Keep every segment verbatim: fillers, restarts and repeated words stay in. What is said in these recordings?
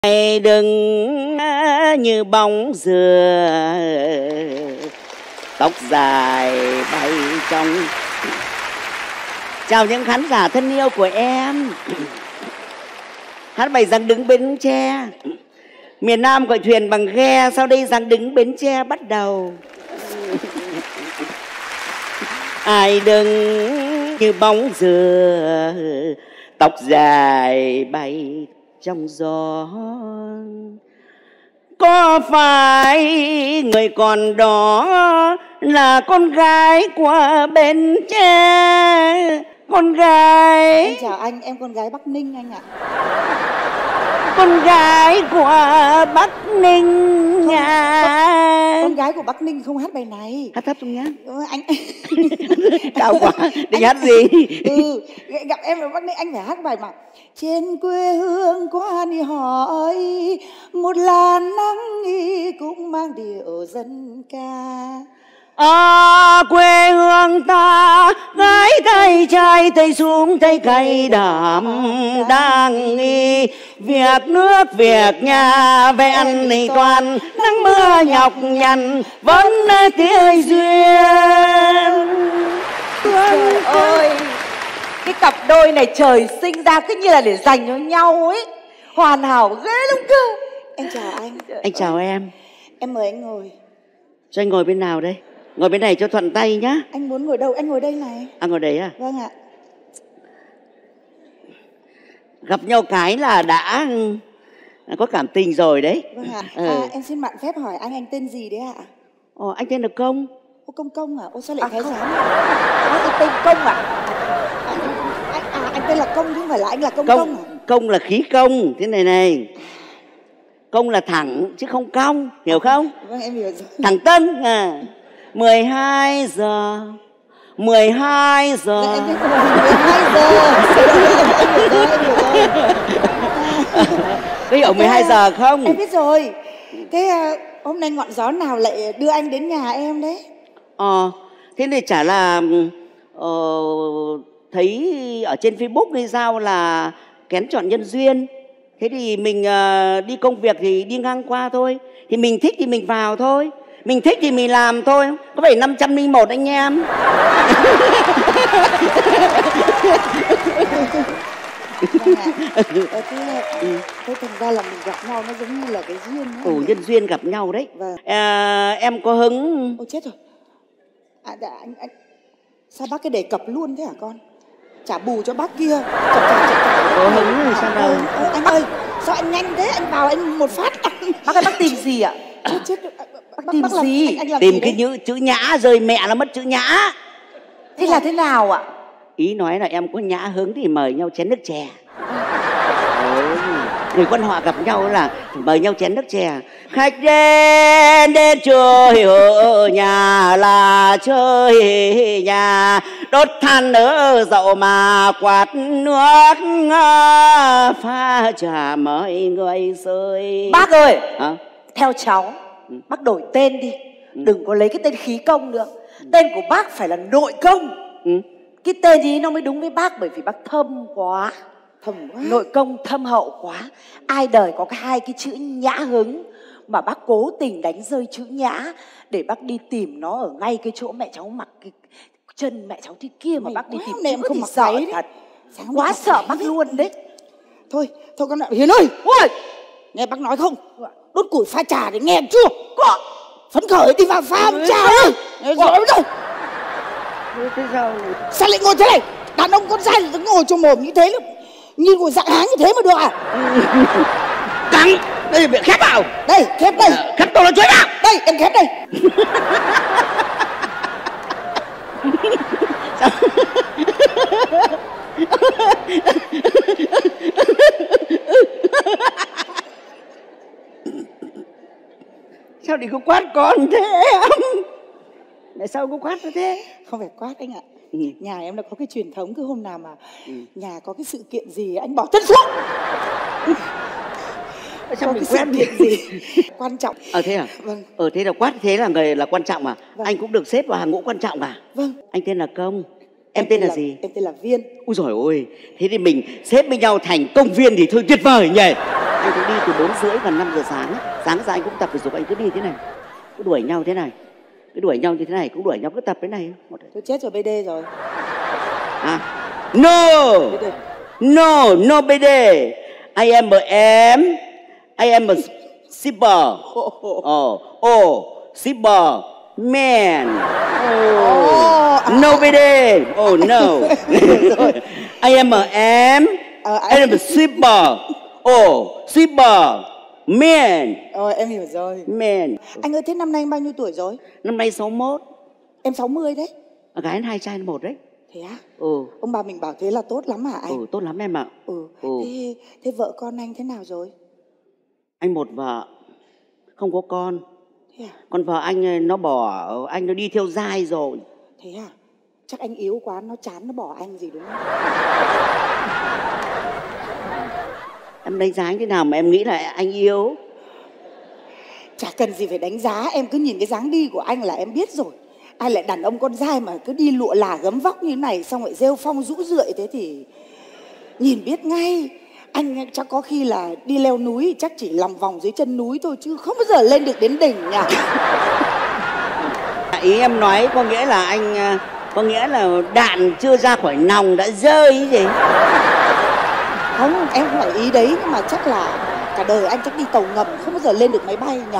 Hãy đừng như bóng dừa, tóc dài bay trong. Chào những khán giả thân yêu của em. Hát bài Giang đứng bến tre. Miền Nam gọi thuyền bằng ghe, sau đây Giang đứng bến tre bắt đầu. Ai đừng như bóng dừa, tóc dài bay trong gió. Có phải người con đó là con gái của bến tre? Con gái. Em chào anh, em con gái Bắc Ninh anh ạ. Con gái của Bắc Ninh nha. Con, con gái của Bắc Ninh không hát bài này. Hát thấp xuống nhá. Ừ, anh cao quá. Định hát gì? Ừ, gặp em ở Bắc Ninh anh phải hát bài mà trên quê hương qua đi hỏi một làn nắng cũng mang điệu dân ca. Ở quê hương ta gái tay trai tay xuống tay cày đảm đang nghi việc nước việc nhà về ăn thì toàn nắng mưa nhọc nhằn vẫn tươi duyên. Trời ơi, cái cặp đôi này trời sinh ra cứ như là để dành cho nhau ấy, hoàn hảo ghê lắm cơ. Em chào anh. Anh chào em. Em mời anh ngồi. Cho anh ngồi bên nào đây? Ngồi bên này cho thuận tay nhá. Anh muốn ngồi đâu? Anh ngồi đây này. À ngồi đấy à? Vâng ạ. Gặp nhau cái là đã có cảm tình rồi đấy. Vâng ạ. Ừ. À, em xin mạn phép hỏi anh anh tên gì đấy ạ? Ồ, anh tên là Công. Ô Công Công à? Ô sao lại À, thái không. giám? Nó là tên Công à? À, anh, à, anh tên là Công chứ không phải là anh là Công Công, Công à? Công là khí công. Thế này này, công là thẳng chứ không cong, hiểu không? Vâng em hiểu rồi. Thẳng Tân à. Mười hai giờ Mười hai giờ Dạ, em biết rồi, mười hai giờ. Em hiểu rồi, em hiểu rồi. Có hiểu mười hai giờ không? Em biết rồi. Thế à, hôm nay ngọn gió nào lại đưa anh đến nhà em đấy? Ờ, thế thì chả là ờ, thấy ở trên Facebook hay sao là kén chọn nhân duyên. Thế thì mình uh, đi công việc thì đi ngang qua thôi. Thì mình thích thì mình vào thôi. Mình thích thì mình làm thôi. Có phải năm trăm lẻ một anh em. Vâng ạ. Ờ, thế, ừ. thế thành ra là mình gặp nhau nó giống như là cái duyên ấy. Ồ, nhân duyên gặp nhau đấy. Vâng. À, em có hứng. Ôi chết rồi. À, đã, anh, anh... Sao bác cái đề cập luôn thế hả con? Trả bù cho bác kia. Chập, chập, chập, chập. Có hứng thì sao đâu. Ờ, anh ơi, sao anh nhanh thế? Anh vào anh một phát. Bác ơi, bác tìm gì ạ? Chết, chết. Bác tìm gì? Anh, anh làm Tìm gì cái chữ, chữ nhã rơi mẹ là mất chữ nhã. Thế là thế nào ạ? Ý nói là em có nhã hứng thì mời nhau chén nước chè. Ừ. Người quan họ gặp nhau là mời nhau chén nước chè. Khách đến đến chơi ở nhà là chơi nhà, đốt than ở dậu mà quạt nước pha trà mời người rơi. Bác ơi, hả? Theo cháu, Ừ. bác đổi tên đi. Ừ. Đừng có lấy cái tên khí công nữa. Tên của bác phải là nội công. Ừ. Cái tên ý nó mới đúng với bác, bởi vì bác thâm quá. Thầm quá. Nội công thâm hậu quá. Ai đời có cái hai cái chữ nhã hứng mà bác cố tình đánh rơi chữ nhã để bác đi tìm nó ở ngay cái chỗ mẹ cháu mặc cái chân mẹ cháu thế kia mà Mày bác đi quá, tìm hôm nay em chữ không thì mặc sợ váy đấy. thật. Sáng Quá mặc sợ váy bác đấy. luôn đấy. Thôi, thôi con ạ. Hiền ơi. Ôi, Nghe bác nói không? Đốt củi pha trà để nghe chưa? có. Phấn khởi đi vào pha Ừ, trà đi. Rồi rồi. Thế sao? Sao lại ngồi thế này? Đàn ông con trai thì ngồi trong mồm như thế là như ngồi dạng háng như thế mà được à? Căng. Đây bị khép vào. Đây, khép đây. Khép tôi là chuối nào. Đây, em khép đây. Sao đi có quát con thế em? Tại sao có quát nó thế? Không phải quát anh ạ. Ừ. Nhà em đã có cái truyền thống cứ hôm nào mà Ừ. nhà có cái sự kiện gì anh bỏ chân xuống. Sao Có mình cái quen sự kiện gì quan trọng. Ờ thế à? Vâng. Ờ thế là quát thế là người là quan trọng à? Vâng. Anh cũng được xếp vào hàng ngũ quan trọng à? Vâng. Anh tên là Công. Em tên là gì? Em tên là Viên. Úi dồi ôi, thế thì mình xếp với nhau thành công viên thì thôi tuyệt vời nhỉ. Anh cũng đi từ bốn rưỡi gần năm giờ sáng. Sáng ra anh cũng tập thể dục, anh cứ đi thế này, cứ đuổi nhau thế này, cứ đuổi nhau như thế này, cũng đuổi nhau cứ tập thế này. Tôi chết rồi bê đê rồi. À, no, no, no bê đê. I am a em, I am a shipper. Oh, oh, shipper, man. Oh, no bê đê. Oh no. I am a em, I am a shipper. Oh, shipper, man. Ờ, em hiểu rồi. Man. Anh ơi, thế năm nay anh bao nhiêu tuổi rồi? Năm nay sáu mốt. Em sáu mươi đấy. Gái anh hai trai một đấy. Thế á? Ừ. Ông bà mình bảo thế là tốt lắm hả anh? Ừ, tốt lắm em ạ. Ừ. Ừ. Thế, thế vợ con anh thế nào rồi? Anh một vợ, không có con. Thế à? Còn vợ anh nó bỏ, anh nó đi theo giai rồi. Thế à? Chắc anh yếu quá, nó chán nó bỏ anh gì đúng không? Em đánh giá anh thế nào mà em nghĩ là anh yếu? Chả cần gì phải đánh giá, em cứ nhìn cái dáng đi của anh là em biết rồi. Ai lại đàn ông con trai mà cứ đi lụa là gấm vóc như này, xong lại rêu phong rũ rượi thế thì nhìn biết ngay. Anh chắc có khi là đi leo núi chắc chỉ lòng vòng dưới chân núi thôi chứ không bao giờ lên được đến đỉnh nhỉ. Ý em nói có nghĩa là anh, có nghĩa là đạn chưa ra khỏi nòng đã rơi gì? Không, em không phải ý đấy, nhưng mà chắc là cả đời anh chắc đi tàu ngầm không bao giờ lên được máy bay nhỉ.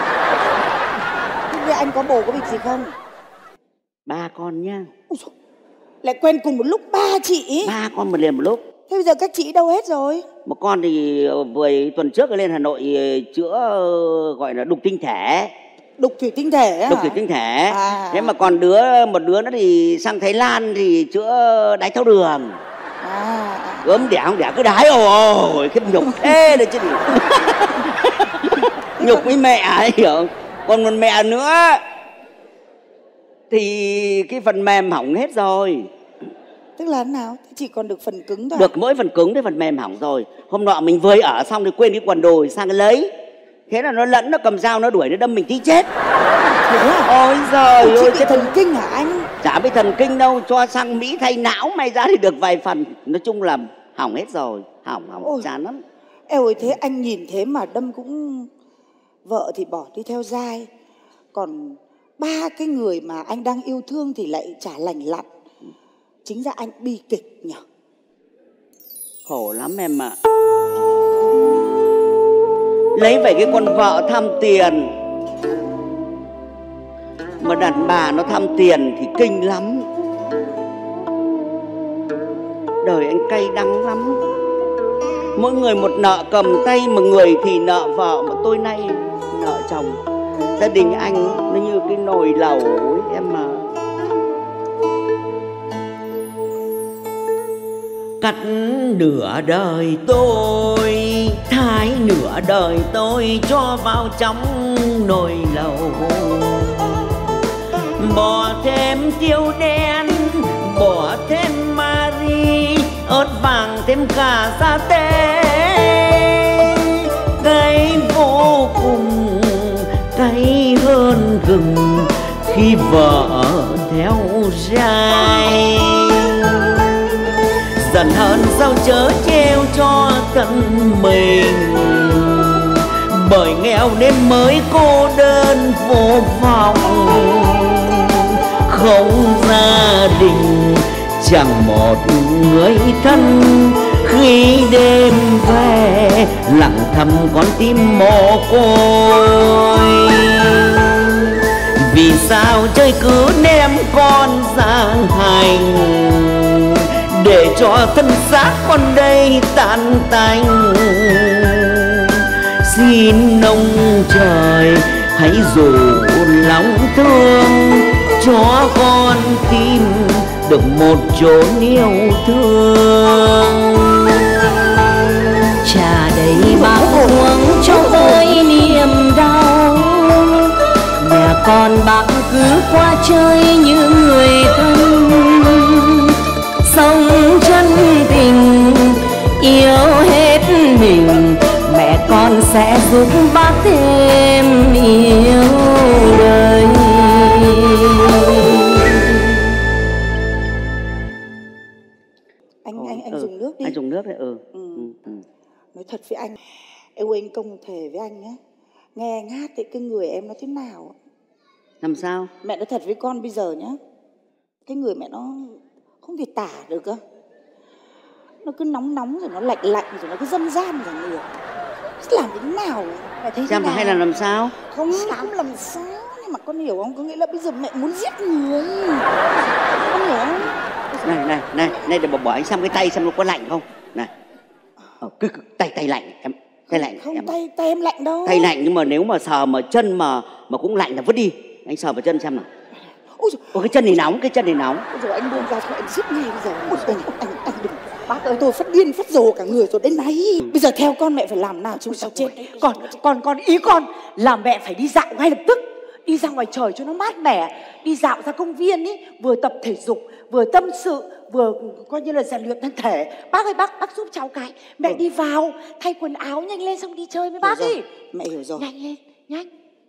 Thế anh có bồ có việc gì không? Ba con nhá. Ôi dồi, lại quen cùng một lúc ba chị. Ba con một liền một lúc. Thế bây giờ các chị đâu hết rồi? Một con thì vừa tuần trước lên Hà Nội chữa gọi là đục tinh thể. Đục thủy tinh thể á? Đục thủy tinh thể. À. Thế mà còn đứa một đứa nó thì sang Thái Lan thì chữa đái tháo đường. À. Gớm đẻ không đẻ cứ đái ôi cái nhục thế đấy chứ gì. Nhục với mẹ ấy hiểu không? Còn một mẹ nữa thì cái phần mềm hỏng hết rồi. Tức là thế nào? Thế chỉ còn được phần cứng thôi. Được mỗi phần cứng, cái phần mềm hỏng rồi. Hôm nọ mình vơi ở xong thì quên cái quần đùi sang cái lấy. Thế là nó lẫn, nó cầm dao nó đuổi, nó đâm mình tí chết. Thế à? Ôi giời ơi, cái thần kinh hả anh? chả bị thần kinh đâu, cho sang Mỹ thay não may ra thì được vài phần. Nói chung là hỏng hết rồi, hỏng hỏng Ôi, chán lắm. Eo ơi, thế anh nhìn thế mà đâm cũng... Vợ thì bỏ đi theo giai, còn ba cái người mà anh đang yêu thương thì lại chả lành lặn. Chính ra anh bi kịch nhỉ? Khổ lắm em ạ. Lấy về cái con vợ tham tiền, mà đàn bà nó tham tiền thì kinh lắm. Đời anh cay đắng lắm. Mỗi người một nợ cầm tay, một người thì nợ vợ, mà tôi nay nợ chồng. Gia đình anh nó như cái nồi lẩu ấy em mà. Cắt nửa đời tôi, thái nửa đời tôi cho vào trong nồi lẩu. Bỏ thêm tiêu đen, bỏ thêm Marie, ớt vàng thêm cả sa tế. Cay vô cùng, cay hơn gừng khi vợ theo giai. Dần hơn sao chớ treo cho thân mình, bởi nghèo nên mới cô đơn vô vọng. Không gia đình, chẳng một người thân, khi đêm về lặng thầm con tim mồ côi. Vì sao trời cứ ném con ra hành, để cho thân xác con đây tan tành. Xin ông trời hãy dỗ lòng thương, cho con tim được một chốn yêu thương. Trà đầy bao uống cho vơi niềm đau, mẹ con bác cứ qua chơi như người thân. Sống chân tình yêu hết mình, mẹ con sẽ giúp bác thêm yêu đời. Anh anh anh dùng nước đi. Anh dùng nước đấy. Ừ. Ừ. Ừ. Ừ. Nói thật với anh, Em ơi, anh Công thề với anh nhé, nghe anh hát thì cái người em nó thế nào. Làm sao? Mẹ nói thật với con bây giờ nhá, cái người mẹ nó không thể tả được cơ. Nó cứ nóng nóng rồi nó lạnh lạnh rồi nó cứ dâm gian cả người. Làm thế nào? Mẹ thấy Xem thế nào? hay là làm sao? Không, không làm sao. Nhưng mà con hiểu không? Có nghĩa là bây giờ mẹ muốn giết người. Con hiểu không? Này, này, này, này để bỏ, bỏ anh xem cái tay xem nó có lạnh không. Này, ờ, cứ, cứ tay tay lạnh em, tay lạnh không em. tay tay em lạnh đâu. Tay lạnh nhưng mà nếu mà sờ mà chân mà mà cũng lạnh là vứt đi. Anh sờ vào chân xem nào. Ôi trời, Ôi, cái chân này nóng, cái chân này nóng. ôi trời, anh buông ra thôi, anh giết ngay bây giờ. Ôi trời, anh, anh, anh đừng. Bác ơi, tôi phát điên phát rồ cả người rồi đến này. Bây giờ theo con mẹ phải làm nào chứ sao chết. Còn còn còn ý con là mẹ phải đi dạo ngay lập tức, đi ra ngoài trời cho nó mát mẻ, đi dạo ra công viên ý, vừa tập thể dục, vừa tâm sự, vừa coi như là rèn luyện thân thể. Bác ơi, bác bác giúp cháu cái. Mẹ ừ. đi vào thay quần áo nhanh lên xong đi chơi với bác đi. Mẹ hiểu rồi. Nhanh lên, nhanh.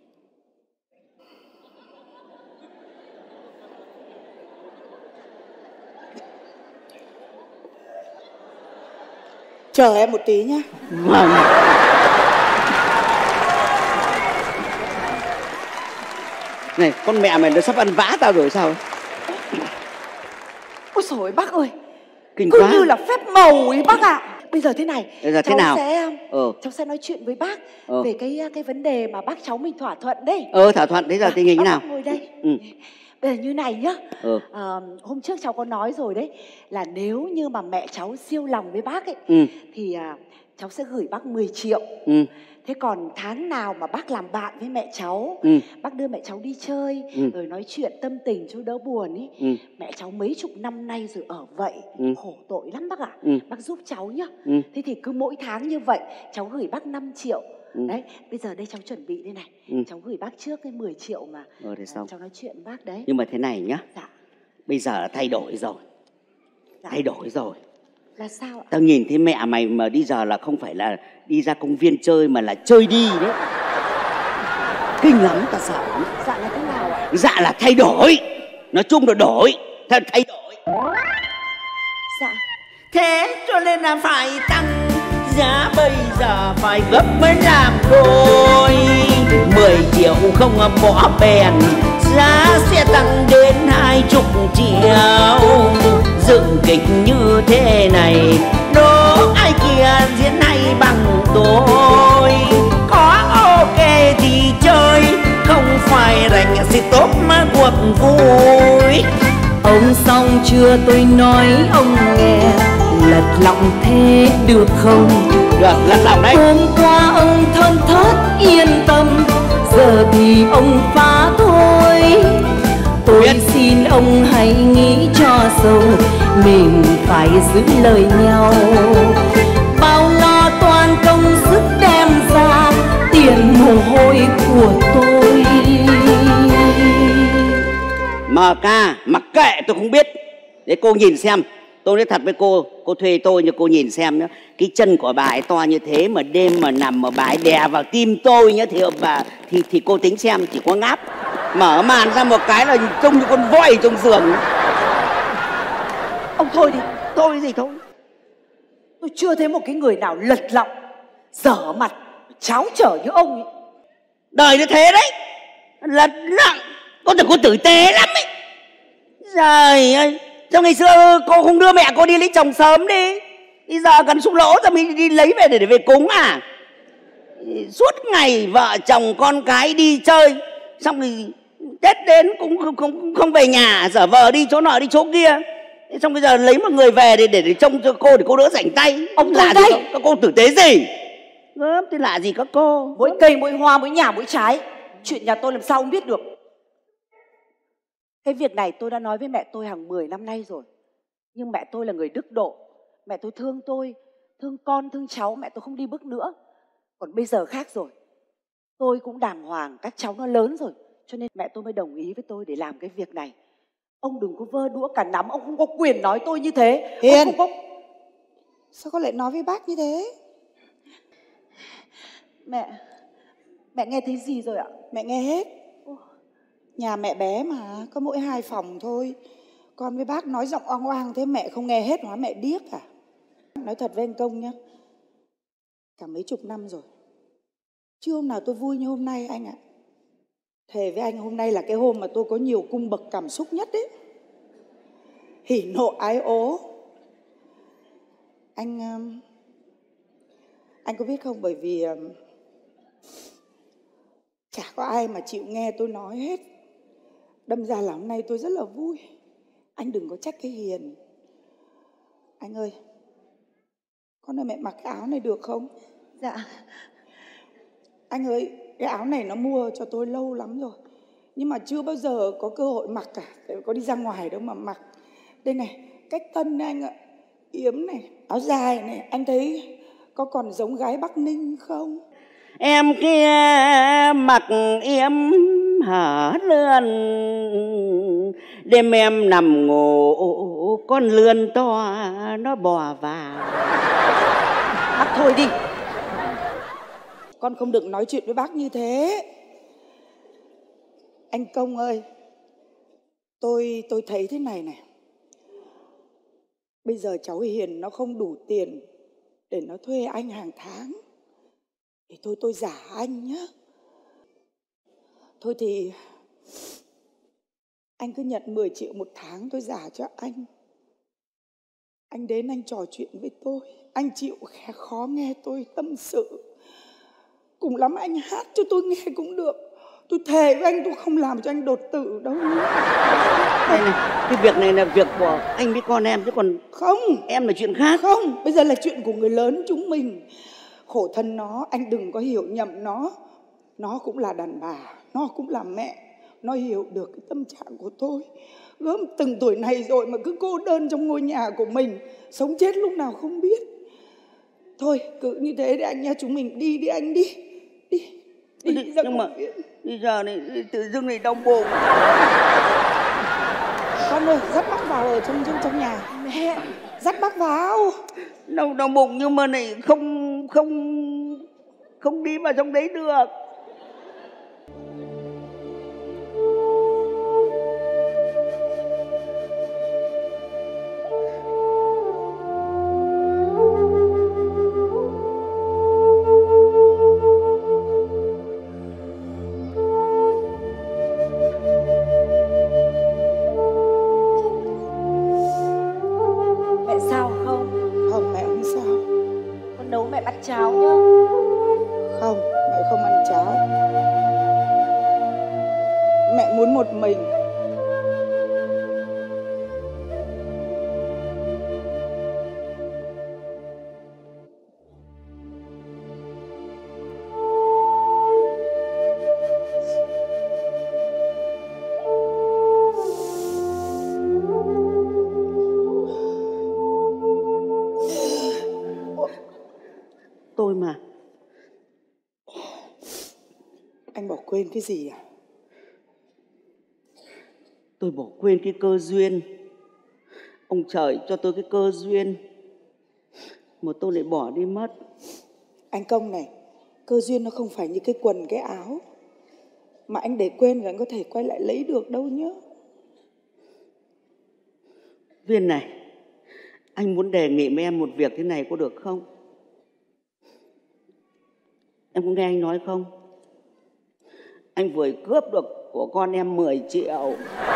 Chờ em một tí nhá. Vâng. Này, con mẹ mày nó sắp ăn vã tao rồi sao? Ôi trời ơi, bác ơi, Kinh cứ quá. như là phép màu ấy bác ạ. À. Bây giờ thế này, Bây giờ thế cháu nào? sẽ ờ. cháu sẽ nói chuyện với bác ờ. về cái cái vấn đề mà bác cháu mình thỏa thuận đấy. Ờ, thỏa thuận. Thế giờ tình hình thế nào? Ngồi đây. Ừ. Bây giờ như này nhá. ừ. à, Hôm trước cháu có nói rồi đấy, là nếu như mà mẹ cháu siêu lòng với bác ấy ừ. thì à, cháu sẽ gửi bác mười triệu. ừ. Thế còn tháng nào mà bác làm bạn với mẹ cháu, ừ. bác đưa mẹ cháu đi chơi, ừ. rồi nói chuyện tâm tình cho đỡ buồn ý. ừ. Mẹ cháu mấy chục năm nay rồi ở vậy, ừ. khổ tội lắm bác ạ. ừ. Bác giúp cháu nhá. ừ. Thế thì cứ mỗi tháng như vậy cháu gửi bác năm triệu. ừ. Đấy, bây giờ đây cháu chuẩn bị đây này. ừ. Cháu gửi bác trước cái mười triệu mà ờ, thế xong. cháu nói chuyện bác đấy. Nhưng mà thế này nhá. Dạ. Bây giờ là thay đổi rồi. Dạ. Thay đổi rồi. Là sao ạ? Tao nhìn thấy mẹ mày mà đi giờ là không phải là đi ra công viên chơi mà là chơi đi đấy. Kinh lắm, tao sợ lắm. Dạ là thế nào ạ? Dạ là thay đổi. Nói chung là đổi. Thay, thay đổi. Dạ. Thế cho nên là phải tăng giá, bây giờ phải gấp mới làm đôi. Mười triệu không bỏ bèn, giá sẽ tăng đến hai chục triệu. Dựng kịch như thế này, đố ai kia diễn hay bằng tôi. Có ok thì chơi, không phải rảnh gì tốt mà cuộc vui. Ông xong chưa tôi nói ông nghe, lật lọng thế được không? Được, lật lọng đấy. Hôm qua ông thon thót yên tâm, giờ thì ông phá thôi. Tôi biết. Xin ông hãy nghĩ cho sâu, mình phải giữ lời nhau. Bao lo toàn công sức đem ra, tiền mồ hôi của tôi. Mà ca, mặc kệ tôi không biết. Để cô nhìn xem. Tôi nói thật với cô, cô thuê tôi nhưng cô nhìn xem nhá. Cái chân của bà ấy to như thế mà đêm mà nằm mà bà ấy đè vào tim tôi nhá thì bà thì thì cô tính xem chỉ có ngáp. Mở màn ra một cái là trông như con voi trong giường. Ông thôi đi. Thôi gì thôi. Tôi chưa thấy một cái người nào lật lọng, dở mặt, cháo trở như ông ấy. Đời nó thế đấy. Lật lọng. Cô tưởng cô tử tế lắm ấy. Trời ơi. Trong ngày xưa cô không đưa mẹ cô đi lấy chồng sớm đi. Bây giờ cần xúc lỗ rồi mình đi lấy về để, để về cúng à. Suốt ngày vợ chồng con cái đi chơi, xong thì Tết đến cũng không, không, không về nhà, dở vờ đi chỗ nọ đi chỗ kia. Xong bây giờ lấy một người về để, để, để trông cho cô để cô đỡ rảnh tay. Ông lạ đây. gì các cô tử tế gì. Gớm thì lạ gì các cô. Mỗi cây, mỗi hoa, mỗi nhà, mỗi trái. Chuyện nhà tôi làm sao ông biết được. Cái việc này tôi đã nói với mẹ tôi hàng mười năm nay rồi. Nhưng mẹ tôi là người đức độ. Mẹ tôi thương tôi, thương con, thương cháu. Mẹ tôi không đi bước nữa. Còn bây giờ khác rồi. Tôi cũng đàng hoàng, các cháu nó lớn rồi. Cho nên mẹ tôi mới đồng ý với tôi để làm cái việc này. Ông đừng có vơ đũa cả nắm. Ông không có quyền nói tôi như thế. Hiền, có... sao con lại nói với bác như thế? Mẹ, mẹ nghe thấy gì rồi ạ? Mẹ nghe hết. Nhà mẹ bé mà, có mỗi hai phòng thôi. Con với bác nói giọng oang oang thế mẹ không nghe hết, hóa mẹ điếc à? Nói thật với anh Công nhá, cả mấy chục năm rồi Chưa hôm nào tôi vui như hôm nay anh ạ. Thề với anh, hôm nay là cái hôm mà tôi có nhiều cung bậc cảm xúc nhất đấy. Hỉ nộ ái ố. Anh Anh có biết không, bởi vì chả có ai mà chịu nghe tôi nói hết. Đâm ra là hôm nay tôi rất là vui. Anh đừng có trách cái Hiền. Anh ơi, con ơi mẹ mặc cái áo này được không? Dạ. Anh ơi, cái áo này nó mua cho tôi lâu lắm rồi, nhưng mà chưa bao giờ có cơ hội mặc cả. Tại có đi ra ngoài đâu mà mặc. Đây này, cách tân này anh ạ. Yếm này, áo dài này, anh thấy có còn giống gái Bắc Ninh không? Em kia mặc yếm hở lươn, đêm em nằm ngủ con lươn to nó bò vào. Bác thôi đi. Con không được nói chuyện với bác như thế. Anh Công ơi, tôi tôi thấy thế này này. Bây giờ cháu Hiền nó không đủ tiền để nó thuê anh hàng tháng, thì thôi tôi giả anh nhé. Thôi thì anh cứ nhận mười triệu một tháng tôi giả cho anh. Anh đến anh trò chuyện với tôi, anh chịu khó nghe tôi tâm sự. Cùng lắm anh hát cho tôi nghe cũng được. Tôi thề với anh tôi không làm cho anh đột tử đâu. Đây này, cái việc này là việc của anh với con em chứ còn không, em là chuyện khác. Không, bây giờ là chuyện của người lớn chúng mình. Khổ thân nó, anh đừng có hiểu nhầm nó. Nó cũng là đàn bà, nó cũng là mẹ. Nó hiểu được cái tâm trạng của tôi. Gớm từng tuổi này rồi mà cứ cô đơn trong ngôi nhà của mình, sống chết lúc nào không biết. Thôi cứ như thế để anh nha, chúng mình đi đi anh đi. Đi, đi, đi ra nhưng mà bây giờ này tự dưng này đau bụng. Con ơi, dắt bác vào ở trong trong trong nhà. Mẹ, dắt bác vào. Đau đau bụng nhưng mà này không không không đi vào trong đấy được. Cháo nhá. Không, mẹ không ăn cháo. Mẹ muốn một mình. Tôi mà. Anh bỏ quên cái gì à? Tôi bỏ quên cái cơ duyên. Ông trời cho tôi cái cơ duyên mà tôi lại bỏ đi mất. Anh Công này, cơ duyên nó không phải như cái quần cái áo mà anh để quên rồi anh có thể quay lại lấy được đâu nhá. Viên này, anh muốn đề nghị với em một việc thế này có được không? Em có nghe anh nói không? Anh vừa cướp được của con em mười triệu.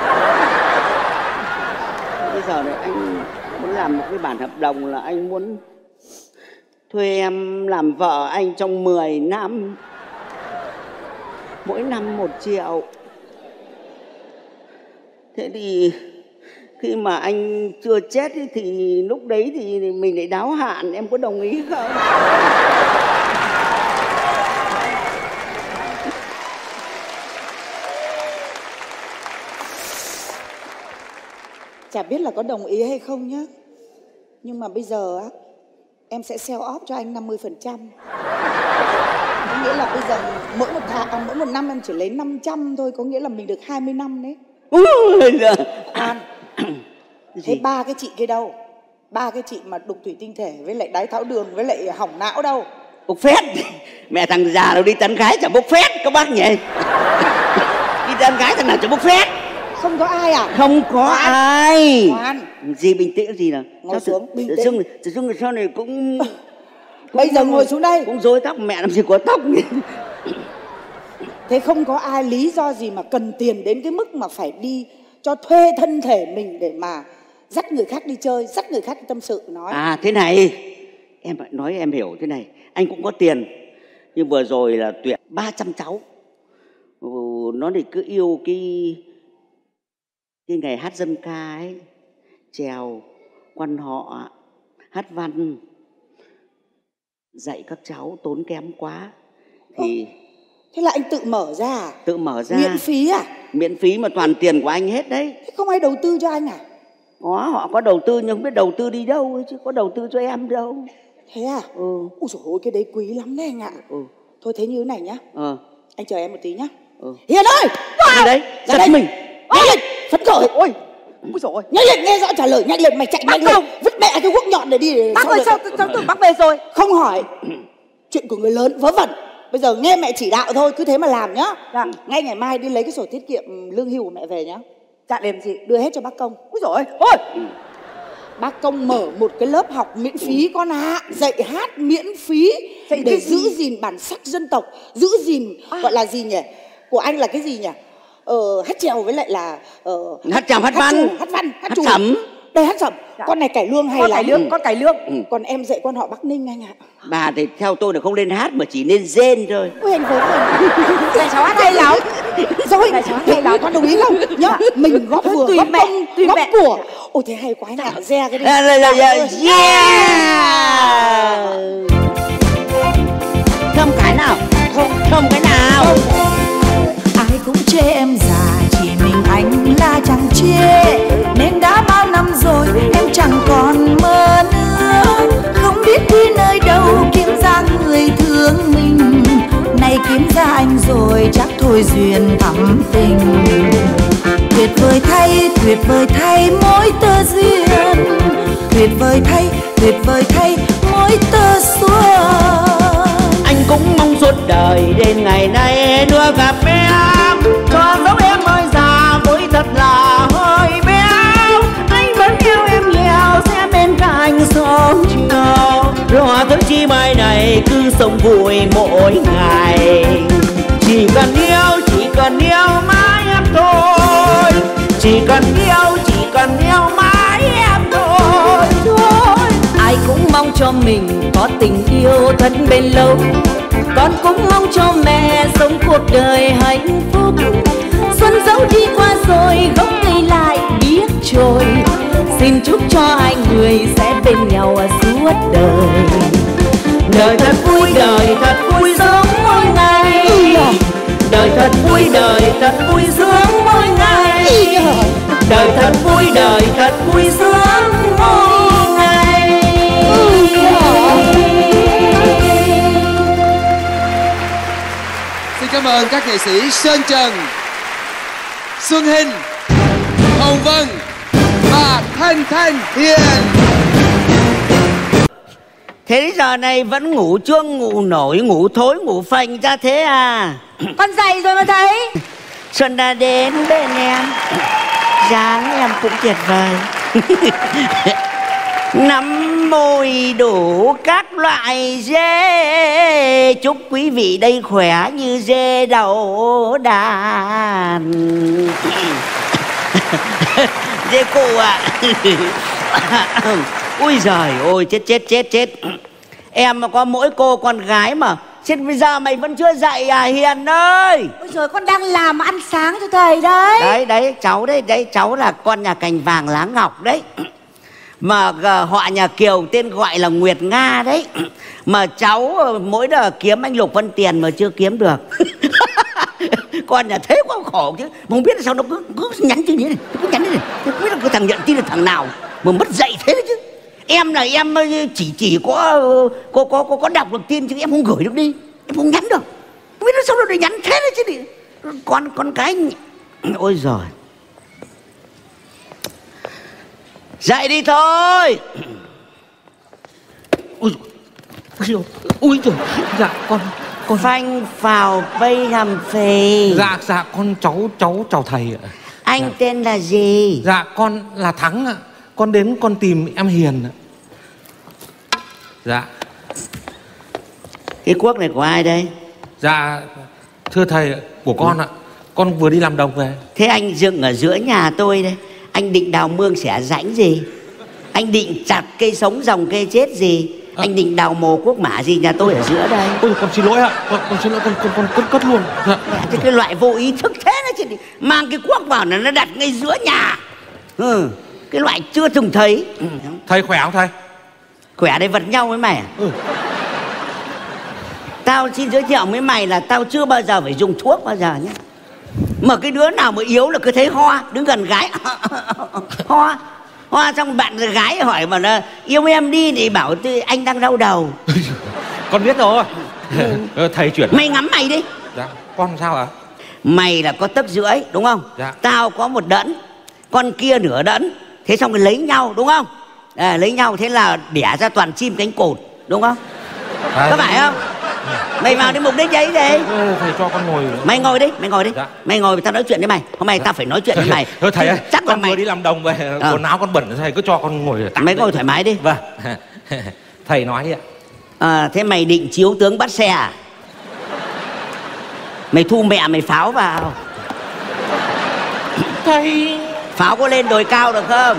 Bây giờ này anh muốn làm một cái bản hợp đồng là anh muốn thuê em làm vợ anh trong mười năm. Mỗi năm một triệu. Thế thì khi mà anh chưa chết ý, thì lúc đấy thì mình lại đáo hạn. Em có đồng ý không? Chả biết là có đồng ý hay không nhá. Nhưng mà bây giờ á, em sẽ sell off cho anh năm mươi phần trăm. Có nghĩa là bây giờ mỗi một tháng, à, mỗi một năm em chỉ lấy năm trăm thôi. Có nghĩa là mình được hai mươi năm đấy. An, thế ba cái chị kia đâu? Ba cái chị mà đục thủy tinh thể với lại đái tháo đường với lại hỏng não đâu? Bốc phét. Mẹ thằng già đâu đi tán gái chả bốc phét các bác nhỉ? Đi tán gái thằng nào chả bốc phét? Không có ai à? Không có Hoan. Ai Hoan. Gì bình tĩnh gì nào? Ngồi xuống bình tĩnh. Tự tự dưng sau này cũng, cũng bây giờ ngồi xuống đây. Cũng rối tóc, mẹ làm gì có tóc nhỉ? Thế không có ai lý do gì mà cần tiền đến cái mức mà phải đi cho thuê thân thể mình để mà dắt người khác đi chơi, dắt người khác đi tâm sự. Nói à thế này, em nói em hiểu thế này, anh cũng có tiền nhưng vừa rồi là tuyển ba trăm cháu, ừ, nó thì cứ yêu cái cái ngày hát dân ca ấy, chèo, quan họ, hát văn, dạy các cháu tốn kém quá thì Ồ, thế là anh tự mở ra à? Tự mở ra miễn phí à? Miễn phí mà toàn tiền của anh hết đấy. Thế không ai đầu tư cho anh à? Có, họ có đầu tư nhưng không biết đầu tư đi đâu ấy, chứ có đầu tư cho em đâu. Thế à? Ừ. Ôi dồi ôi, cái đấy quý lắm đấy anh ạ. Ừ. Thôi thế như thế này nhá, Ờ. anh chờ em một tí nhá. Ừ. Hiền ơi! Vào đấy, Ra giật đây. mình. Nhanh lên, phấn khởi. Ôi, ôi dồi ôi, nhanh lên, nghe rõ trả lời, nhanh lên, mày chạy nhanh lên. Vứt mẹ cái guốc nhọn để đi. Để Bác ơi, được. sao cháu tưởng bác về rồi? Không hỏi. Chuyện của người lớn vớ vẩn. Bây giờ nghe mẹ chỉ đạo thôi, cứ thế mà làm nhá. Dạ. Ngay ngày mai đi lấy cái sổ tiết kiệm lương hưu của mẹ về nhá. Dạ làm gì? Đưa hết cho bác Công. Úi dồi ôi, ôi. Bác Công mở một cái lớp học miễn phí con ạ, à, dạy hát miễn phí Dạy để cái giữ gì? gìn bản sắc dân tộc, giữ gìn à. Gọi là gì nhỉ? Của anh là cái gì nhỉ? Ờ, hát trèo với lại là ờ, Hát trèo, hát văn, hát văn, hát hát trù. sẩm. Đây hát sẩm. Dạ. Con này cải lương hay Con lắm. cải lương, con cải lương. Ừ. Còn em dạy con họ Bắc Ninh anh ạ. Bà thì theo tôi là không nên hát mà chỉ nên rên thôi. Ôi anh vốn rồi. Này cháu hát hay lắm. Rồi, Này cháu hát thế hay lắm. con đồng ý không? Nhá, Dạ. mình góp Thôi, vừa, tùy góp mẹ, công, tùy góp mẹ. của. Ôi thế hay quá anh ạ, re cái đi. À, là, là, là, Dạ. yeah. Thơm cái nào? Không, thơm cái nào? Ai cũng chê em già, chỉ mình anh là chẳng chê. Nên đã bao năm rồi em chẳng còn mơ nữa. Không biết đi nơi đâu kiếm ra người thương mình. Này kiếm ra anh rồi chắc thôi duyên thắm tình. Tuyệt vời thay, tuyệt vời thay mỗi tơ duyên. Tuyệt vời thay, tuyệt vời thay mỗi tơ xuân. Anh cũng mong suốt đời đến ngày nay đưa gặp em, cho dấu em ơi già với thật là hơi béo. Anh vẫn yêu em nhiều, sẽ bên cạnh sớm chiều. Lo tới chi mai này cứ sống vui mỗi ngày. Chỉ cần yêu, chỉ cần yêu mãi em thôi. Chỉ cần yêu, chỉ cần yêu mãi em thôi, thôi. Ai cũng mong cho mình có tình yêu thật bền lâu. Con cũng mong cho mẹ sống cuộc đời hạnh phúc. Xuân dẫu đi qua rồi, gốc cây lại biết trôi. Xin chúc cho hai người sẽ bên nhau suốt đời. Đời thật vui, đời thật vui sống mỗi ngày. Đời thật vui, đời thật vui sướng mỗi ngày. Đời thật vui, đời thật vui sướng mỗi ngày. Xin cảm ơn các nghệ sĩ Sơn Trần, Xuân Hinh, Hồng Vân và Thanh Thanh Hiền. Thế giờ này vẫn ngủ chuông, ngủ nổi, ngủ thối, ngủ phành ra thế à? Con dậy rồi mà thấy. Xuân đã đến bên em, dáng em cũng tuyệt vời. Nắm môi đủ các loại dê. Chúc quý vị đây khỏe như dê đầu đàn. Dê cụ ạ. Ui giời ôi, chết chết chết chết. Em mà có mỗi cô con gái mà. Chết bây giờ mày vẫn chưa dậy à Hiền ơi? Ôi trời, con đang làm ăn sáng cho thầy đấy. Đấy đấy cháu đấy, đấy cháu là con nhà cành vàng lá ngọc đấy. Mà uh, họ nhà Kiều tên gọi là Nguyệt Nga đấy. Mà cháu uh, mỗi đợt kiếm anh Lục Văn Tiền mà chưa kiếm được. Con nhà thế quá khổ chứ. Mà không biết là sao nó cứ, cứ nhắn tin như này, cứ nhắn như này. Không biết là cái thằng nhận tin là thằng nào mà mất dạy thế đấy chứ. Em là em chỉ chỉ có có có có, có đọc được tin chứ em không gửi được đi, em không nhắn được. Không biết nó sao nó để nhắn thế đấy chứ đi. Con con cái ôi giời. Dậy đi thôi. Ui, ui trời, dạ con con Phanh vào bây hầm phì. dạ dạ con cháu cháu chào thầy ạ. Anh dạ. tên là gì? Dạ con là Thắng ạ. Con đến con tìm em Hiền ạ. Dạ. Cái cuốc này của ai đây? Dạ Thưa thầy, của con ạ. Con vừa đi làm đồng về. Thế anh dựng ở giữa nhà tôi đây. Anh định đào mương xẻ rãnh gì? Anh định chặt cây sống dòng cây chết gì? À. Anh định đào mồ cuốc mả gì? Nhà tôi ở giữa đây. Ôi, con xin lỗi ạ. Con, con xin lỗi, con con con cất cất luôn. Dạ. Cái, cái loại vô ý thức thế nó chứ. Mang cái cuốc vào là nó đặt ngay giữa nhà. Ừ. Cái loại chưa từng thấy. Ừ. Thầy khỏe không thầy? Khỏe đây vật nhau với mày à? Ừ. Tao xin giới thiệu với mày là tao chưa bao giờ phải dùng thuốc bao giờ nhé. Mà cái đứa nào mà yếu là cứ thấy ho, đứng gần gái ho ho xong bạn gái hỏi mà là yêu em đi thì bảo tôi anh đang đau đầu. Con biết rồi. Ừ. Thầy chuyển. Mày ngắm mày đi. Dạ. Con sao ạ? Mày là có tấc rưỡi đúng không? Dạ. Tao có một đẫn, con kia nửa đẫn. Thế xong rồi lấy nhau đúng không? À, lấy nhau thế là đẻ ra toàn chim cánh cụt đúng không? À, có phải không? Mày vào đến mục đích ấy đi. Thầy cho con ngồi. Mày ngồi đi, mày ngồi đi. Dạ. Mày ngồi tao nói chuyện với mày. Hôm nay dạ. tao phải nói chuyện với mày. Thôi thầy ơi, chắc con là mày vừa đi làm đồng về, à. quần áo con bẩn, thầy cứ cho con ngồi. Mày ngồi thoải mái đi. Vâng. Thầy nói đi ạ. À, thế mày định chiếu tướng bắt xe à? Mày thu mẹ mày pháo vào. Thầy. Pháo có lên đồi cao được không?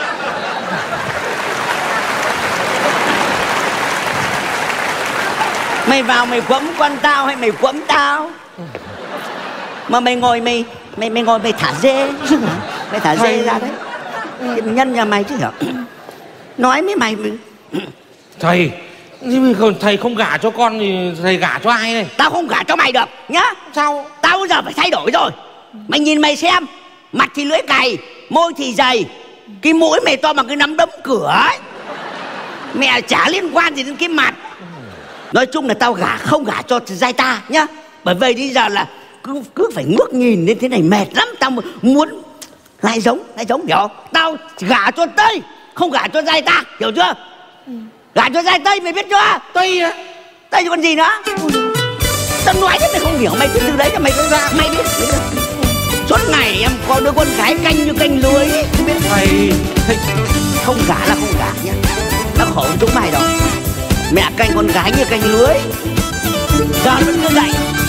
Mày vào mày quẫm con tao hay mày quẫm tao? Mà mày ngồi mày mày mày ngồi mày thả dê. Mày thả dê ra đấy. Nhân nhà mày chứ hả? Nói với mày. Thầy, thầy không gả cho con thì thầy gả cho ai đây? Tao không gả cho mày được nhá. Sao? Tao bây giờ phải thay đổi rồi. Mày nhìn mày xem, mặt thì lưỡi cày, môi thì dày, cái mũi mày to bằng cái nắm đấm cửa ấy. Mẹ chả liên quan gì đến cái mặt. Nói chung là tao gả không gả cho giai ta nhá. Bởi vì bây giờ là cứ, cứ phải ngước nhìn đến thế này mệt lắm. Tao muốn lại giống, lại giống hiểu không? Tao gả cho Tây, không gả cho giai ta, hiểu chưa? Ừ. Gả cho giai Tây mày biết chưa? Tây á? Tây chứ còn gì nữa? Tao nói thế mày không hiểu, mày cứ từ đấy cho mày ra, mày biết. Suốt ngày em có đứa con gái canh như canh lưới. Không biết thầy, thầy không gả là không gả nhá. Nó khổ chúng mày rồi. Mẹ canh con gái như canh lưới. Giờ nó vẫn cứ dậy.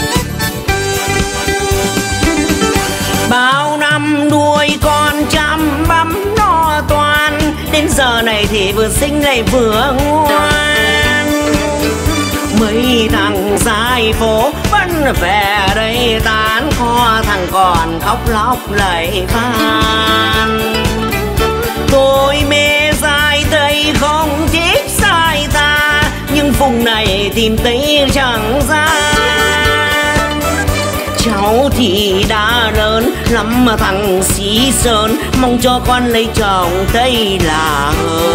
Bao năm đuôi con chăm bắm no toan, đến giờ này thì vừa xinh lại vừa ngoan. Mấy thằng dài phố vẫn về đây tán, kho thằng còn khóc lóc lạy phan. Tôi mê dài Tây không thích sai ta, nhưng vùng này tìm thấy chẳng ra. Cháu thì đã lớn lắm mà thằng xí sơn, mong cho con lấy chồng Tây là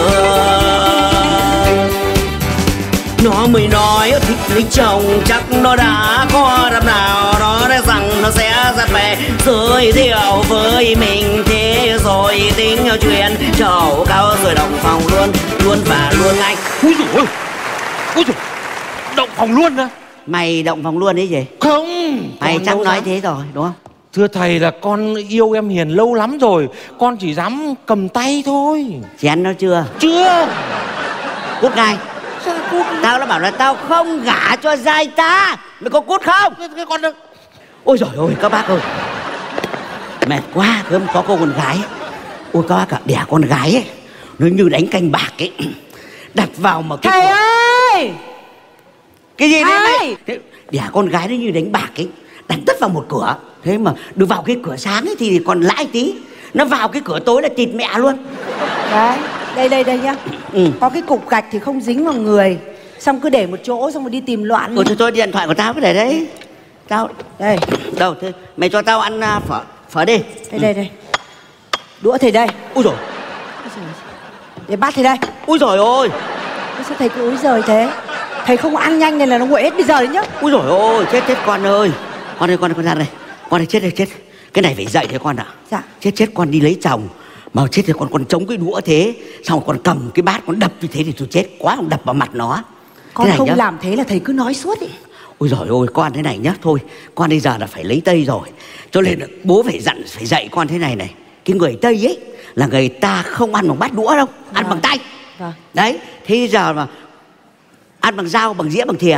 hơn. Nó mới nói thích lấy chồng chắc nó đã có đám nào đó đã rằng nó sẽ ra về giới thiệu với mình, thế rồi tính chuyện trầu cao rồi động phòng luôn luôn và luôn anh. Úi dồi ôi, úi dồi, động phòng luôn á? Mày động phòng luôn đấy gì? Không, mày chắc nói dám. Thế rồi đúng không? Thưa thầy là con yêu em Hiền lâu lắm rồi, con chỉ dám cầm tay thôi. Chén nó chưa? Chưa. Cút ngay. Tao đã bảo là tao không gả cho giai ta. Mày có cút không? Cái con đâu? Ôi giời ơi các bác ơi, mệt quá. Cứ có cô con gái. Ôi các bác cả đẻ con gái ấy, nó như đánh canh bạc ấy. Đặt vào mà cái thầy cửa... ơi. Cái gì đấy mày? Đẻ con gái nó như đánh bạc ấy, đặt tất vào một cửa. Thế mà được vào cái cửa sáng ấy thì còn lãi tí, nó vào cái cửa tối là tịt mẹ luôn. Đấy, đây đây đây nhá. Ừ. Có cái cục gạch thì không dính vào người, xong cứ để một chỗ xong rồi đi tìm loạn. Ôi thôi thôi, điện thoại của tao cứ để đấy. Tao đây. Đâu thế? Mày cho tao ăn uh, phở phở đi. Đây đây đây. Đũa thầy đây. Ui rồi. Để bát thầy đây. Ui rồi ôi. Sao thầy cứ úi giời thế? Thầy không ăn nhanh nên là nó nguội hết bây giờ đấy nhá. Ui rồi ôi, chết chết con ơi. Con ơi, con ơi, con ra đây. Con này chết đây, chết. Cái này phải dậy thế con ạ. Dạ. Chết chết con đi lấy chồng. Mà chết thì con còn chống cái đũa thế, xong còn cầm cái bát con đập như thế thì tôi chết quá, không đập vào mặt nó. Con không nhá. Làm thế là thầy cứ nói suốt ý. Ôi giời ơi, con thế này nhá. Thôi, con bây giờ là phải lấy Tây rồi. Cho nên bố phải dặn, phải dạy con thế này này. Cái người Tây ấy là người ta không ăn bằng bát đũa đâu, ăn vâng. bằng tay. Vâng. Đấy, thế giờ mà ăn bằng dao, bằng dĩa, bằng thìa.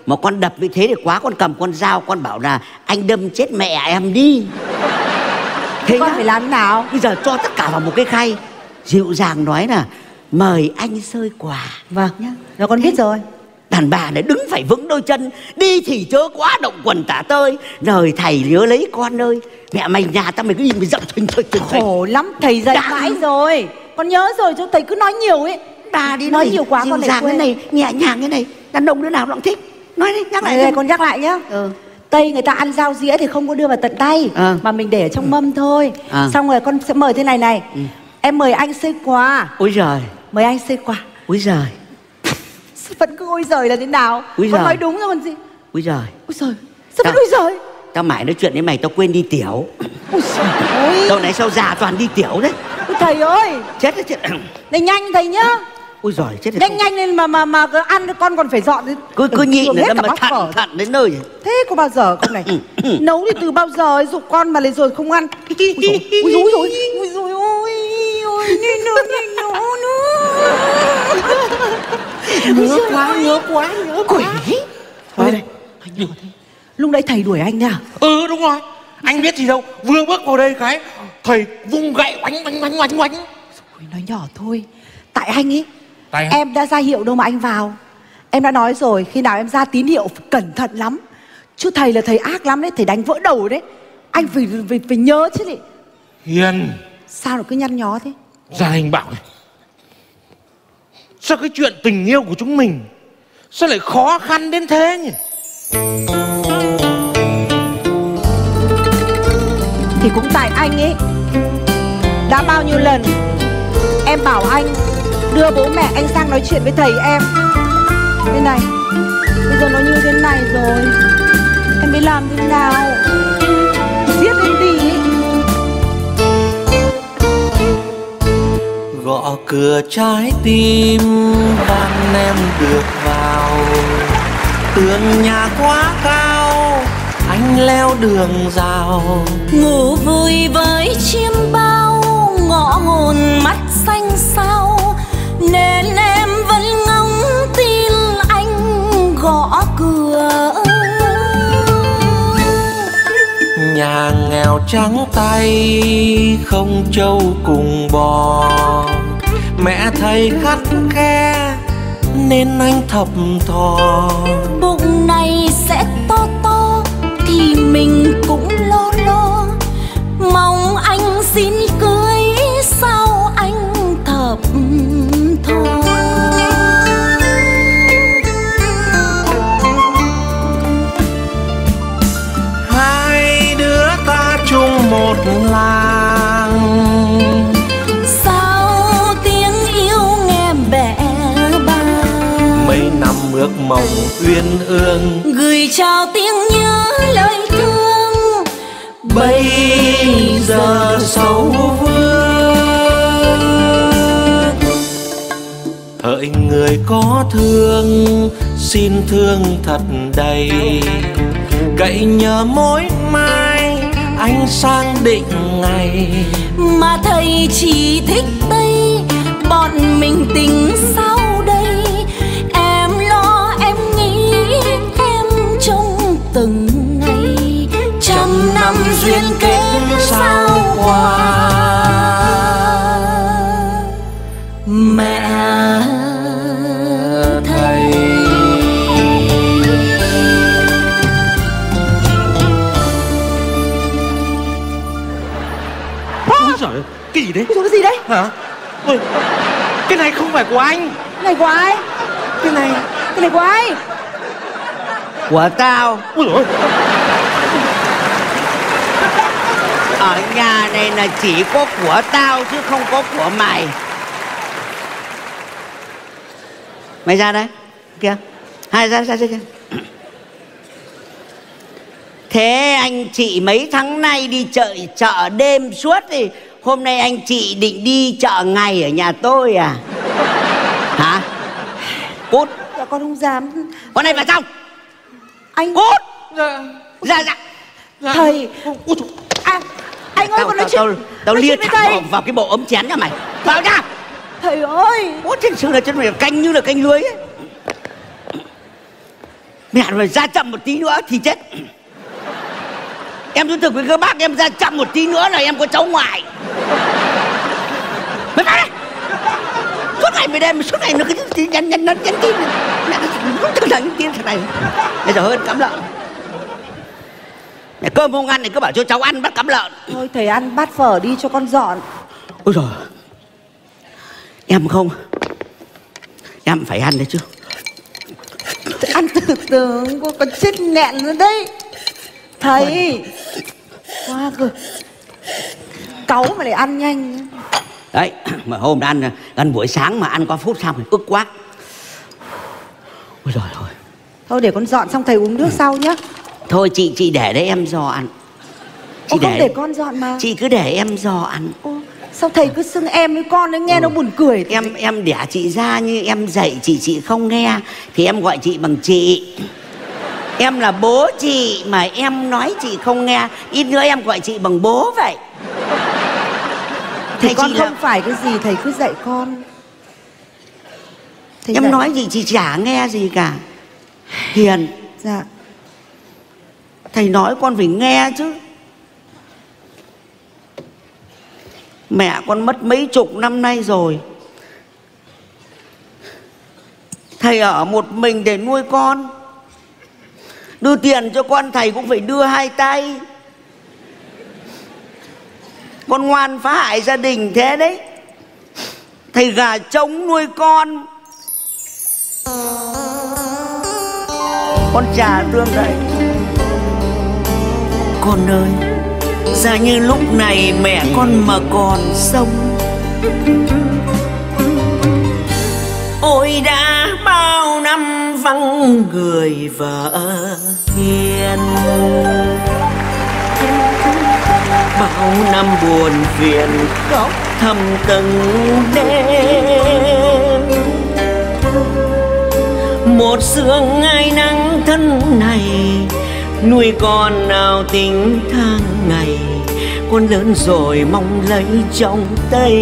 Mà con đập như thế thì quá, con cầm con dao con bảo là anh đâm chết mẹ em đi. Thế con phải làm thế nào? Bây giờ cho tất cả vào một cái khay, dịu dàng nói là mời anh xơi quà. Vâng nhá, rồi con biết rồi. Đàn bà này đứng phải vững đôi chân, đi thì chớ quá động quần tả tơi. Lời thầy nhớ lấy con ơi. Mẹ mày nhà tao mày cứ im mày dậm thình thình thình. Khổ lắm, thầy dạy mãi rồi. Con nhớ rồi, chứ thầy cứ nói nhiều ấy. Bà đi nói nhiều quá con lại quên. Cái này, nhẹ nhàng cái này, đàn ông đứa nào cũng thích. Nói đi, nhắc lại. Đây, con nhắc lại nhá. Ừ. Tây người ta ăn rau dĩa thì không có đưa vào tận tay, à. mà mình để ở trong mâm thôi. à. Xong rồi con sẽ mời thế này này. ừ. Em mời anh xơi quà. Ôi giời. Mời anh xơi quà. Ôi giời. Vẫn cứ ôi giời là thế nào? Ôi con giời. nói đúng rồi còn gì. Ôi giời. Ôi giời. Sao vẫn ôi giời? Tao mãi nói chuyện với mày tao quên đi tiểu. Ôi giời. Đâu này sao già toàn đi tiểu đấy. Ôi thầy ơi. Chết đấy chết. Này nhanh thầy nhá. Ôi giời chết rồi. Nhanh nhanh lên mà mà mà cứ ăn con còn phải dọn. Cứ cứ nhịn nữa mà thận thận đến nơi. Thế có bao giờ con này nấu thì từ bao giờ ấy, giục con mà lại rồi không ăn. Ôi dồi ôi ôi ôi ôi ôi ôi nhìn nữa nhìn nữa nữa. Nhớ quá nhớ quá nhớ quá. Đây này. Lúc nãy thầy đuổi anh nha. Ừ đúng rồi. Anh biết gì đâu, vừa bước vào đây cái thầy vung gậy oánh oánh oánh oánh oánh. Rồi nói nhỏ thôi. Tại anh ấy. Tại em đã ra hiệu đâu mà anh vào. Em đã nói rồi, khi nào em ra tín hiệu phải cẩn thận lắm. Chứ thầy là thầy ác lắm đấy, thầy đánh vỡ đầu đấy. Anh phải phải, phải nhớ chứ đi. Hiền. Sao nó cứ nhăn nhó thế? Gia Hình bảo này, sao cái chuyện tình yêu của chúng mình sao lại khó khăn đến thế nhỉ? Thì cũng tại anh ấy. Đã bao nhiêu lần em bảo anh đưa bố mẹ anh sang nói chuyện với thầy em. Thế này, bây giờ nó như thế này rồi, em biết làm thế nào? Giết em đi ấy. Gõ cửa trái tim van em được vào, tường nhà quá cao anh leo đường rào. Ngủ vui với chim bao, ngõ hồn mắt xanh sao, nên em vẫn ngóng tin anh gõ cửa. Nhà nghèo trắng tay không trâu cùng bò, mẹ thầy khắt khe nên anh thập thò. Bụng này sẽ to to thì mình cũng lo lo, mong anh xin cưới sao anh thập thò. Hai đứa ta chung một làng, sao tiếng yêu nghe bẽ bàng. mấy năm ước mộng uyên ương gửi trao tiếng nhớ lời thương, bây giờ sầu vương. Hỡi người có thương xin thương thật đầy, cậy nhờ mỗi mai anh sang định ngày. mà thầy chỉ thích Tây, bọn mình tính sao đây? Em lo em nghĩ em trông từng ngày, trăm năm duyên kết sao qua. Mẹ thầy. Ôi giời ơi, cái gì đấy? Cái gì đấy? Hả? Ôi, cái này không phải của anh. Cái này của ai? Cái này Cái này của ai? Của tao. ôi giời ơi. Ở nhà này là chỉ có của tao chứ không có của mày. Mày ra đây. Kìa. Hai ra ra ra kìa. Thế anh chị mấy tháng nay đi chợ chợ đêm suốt thì hôm nay anh chị định đi chợ ngày ở nhà tôi à? Hả? Cút. Dạ con không dám. Con này vào trong. Anh Cút. Dạ. Ra ra. Dạ. thầy. Ôi trời. À, anh ơi Tao con nói tao chuyện. tao, tao nói lia chuyện với thẳng thầy. vào, vào cái bộ ấm chén cho mày. Vào ra. Thầy ơi. Ủa, thật sự là chân mày canh như là canh lưới ấy. Mẹ mà ra chậm một tí nữa thì chết. Em thú thực với các bác, em ra chậm một tí nữa là em có cháu ngoại. Mày vào đây. Suốt ngày về đây, suốt ngày nó cứ nhắn nhắn nhắn nhắn tin. Mẹ nó cứ nhắn tin thằng này. Bây giờ hơn cắm lợn. Mẹ cơm không ăn thì cứ bảo cho cháu ăn bắt cắm lợn. Thôi thầy ăn bát phở đi cho con dọn. Ôi giời, em không, em phải ăn đấy chứ. Ăn từ từ, con chết nghẹn rồi đấy. Thầy qua cơ, cáu mà lại ăn nhanh. Đấy, mà hôm đã ăn gần buổi sáng mà ăn có phút xong thì ức quá. Ôi giời ơi. Thôi để con dọn xong thầy uống nước sau nhé. Thôi chị chị để đấy em dọn. Chị Ô, không để con dọn mà. Chị cứ để em dọn. Ô, sao thầy cứ xưng em với con ấy, nghe ừ. nó buồn cười. Em em đẻ chị ra như em dạy chị chị không nghe thì em gọi chị bằng chị. Em là bố chị mà em nói chị không nghe, ít nữa em gọi chị bằng bố vậy. Thì con không là... phải cái gì thầy cứ dạy con. Thầy em dạy... nói gì chị chả nghe gì cả. Hiền. Dạ. Thầy nói con phải nghe chứ. Mẹ con mất mấy chục năm nay rồi. Thầy ở một mình để nuôi con. Đưa tiền cho con thầy cũng phải đưa hai tay. Con ngoan phá hại gia đình thế đấy. Thầy gà trống nuôi con. Con trà tương đây. Con ơi, ra như lúc này mẹ con mà còn sống. Ôi đã bao năm vắng người vợ hiền, bao năm buồn phiền khóc thầm từng đêm. Một sương ngày nắng thân này nuôi con nào tính tháng ngày. Con lớn rồi mong lấy trong tay.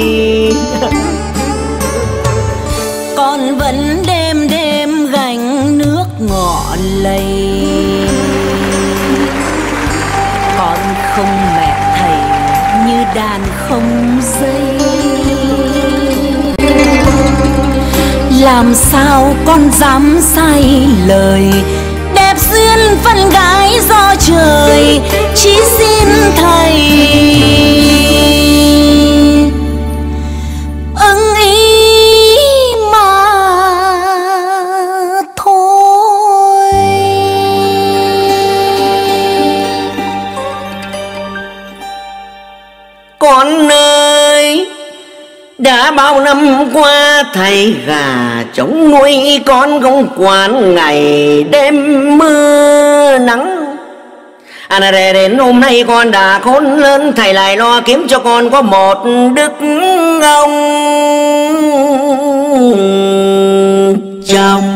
Con vẫn đêm đêm gánh nước ngọ lầy. Con không mẹ thầy như đàn không dây. Làm sao con dám sai lời, đẹp duyên phân gái do trời. Chỉ xin thầy ưng ý mà thôi. Con ơi, đã bao năm qua thầy gà trống nuôi con không quản ngày đêm mưa nắng. À để đến hôm nay con đã khôn lớn, thầy lại lo kiếm cho con có một đức ông chồng.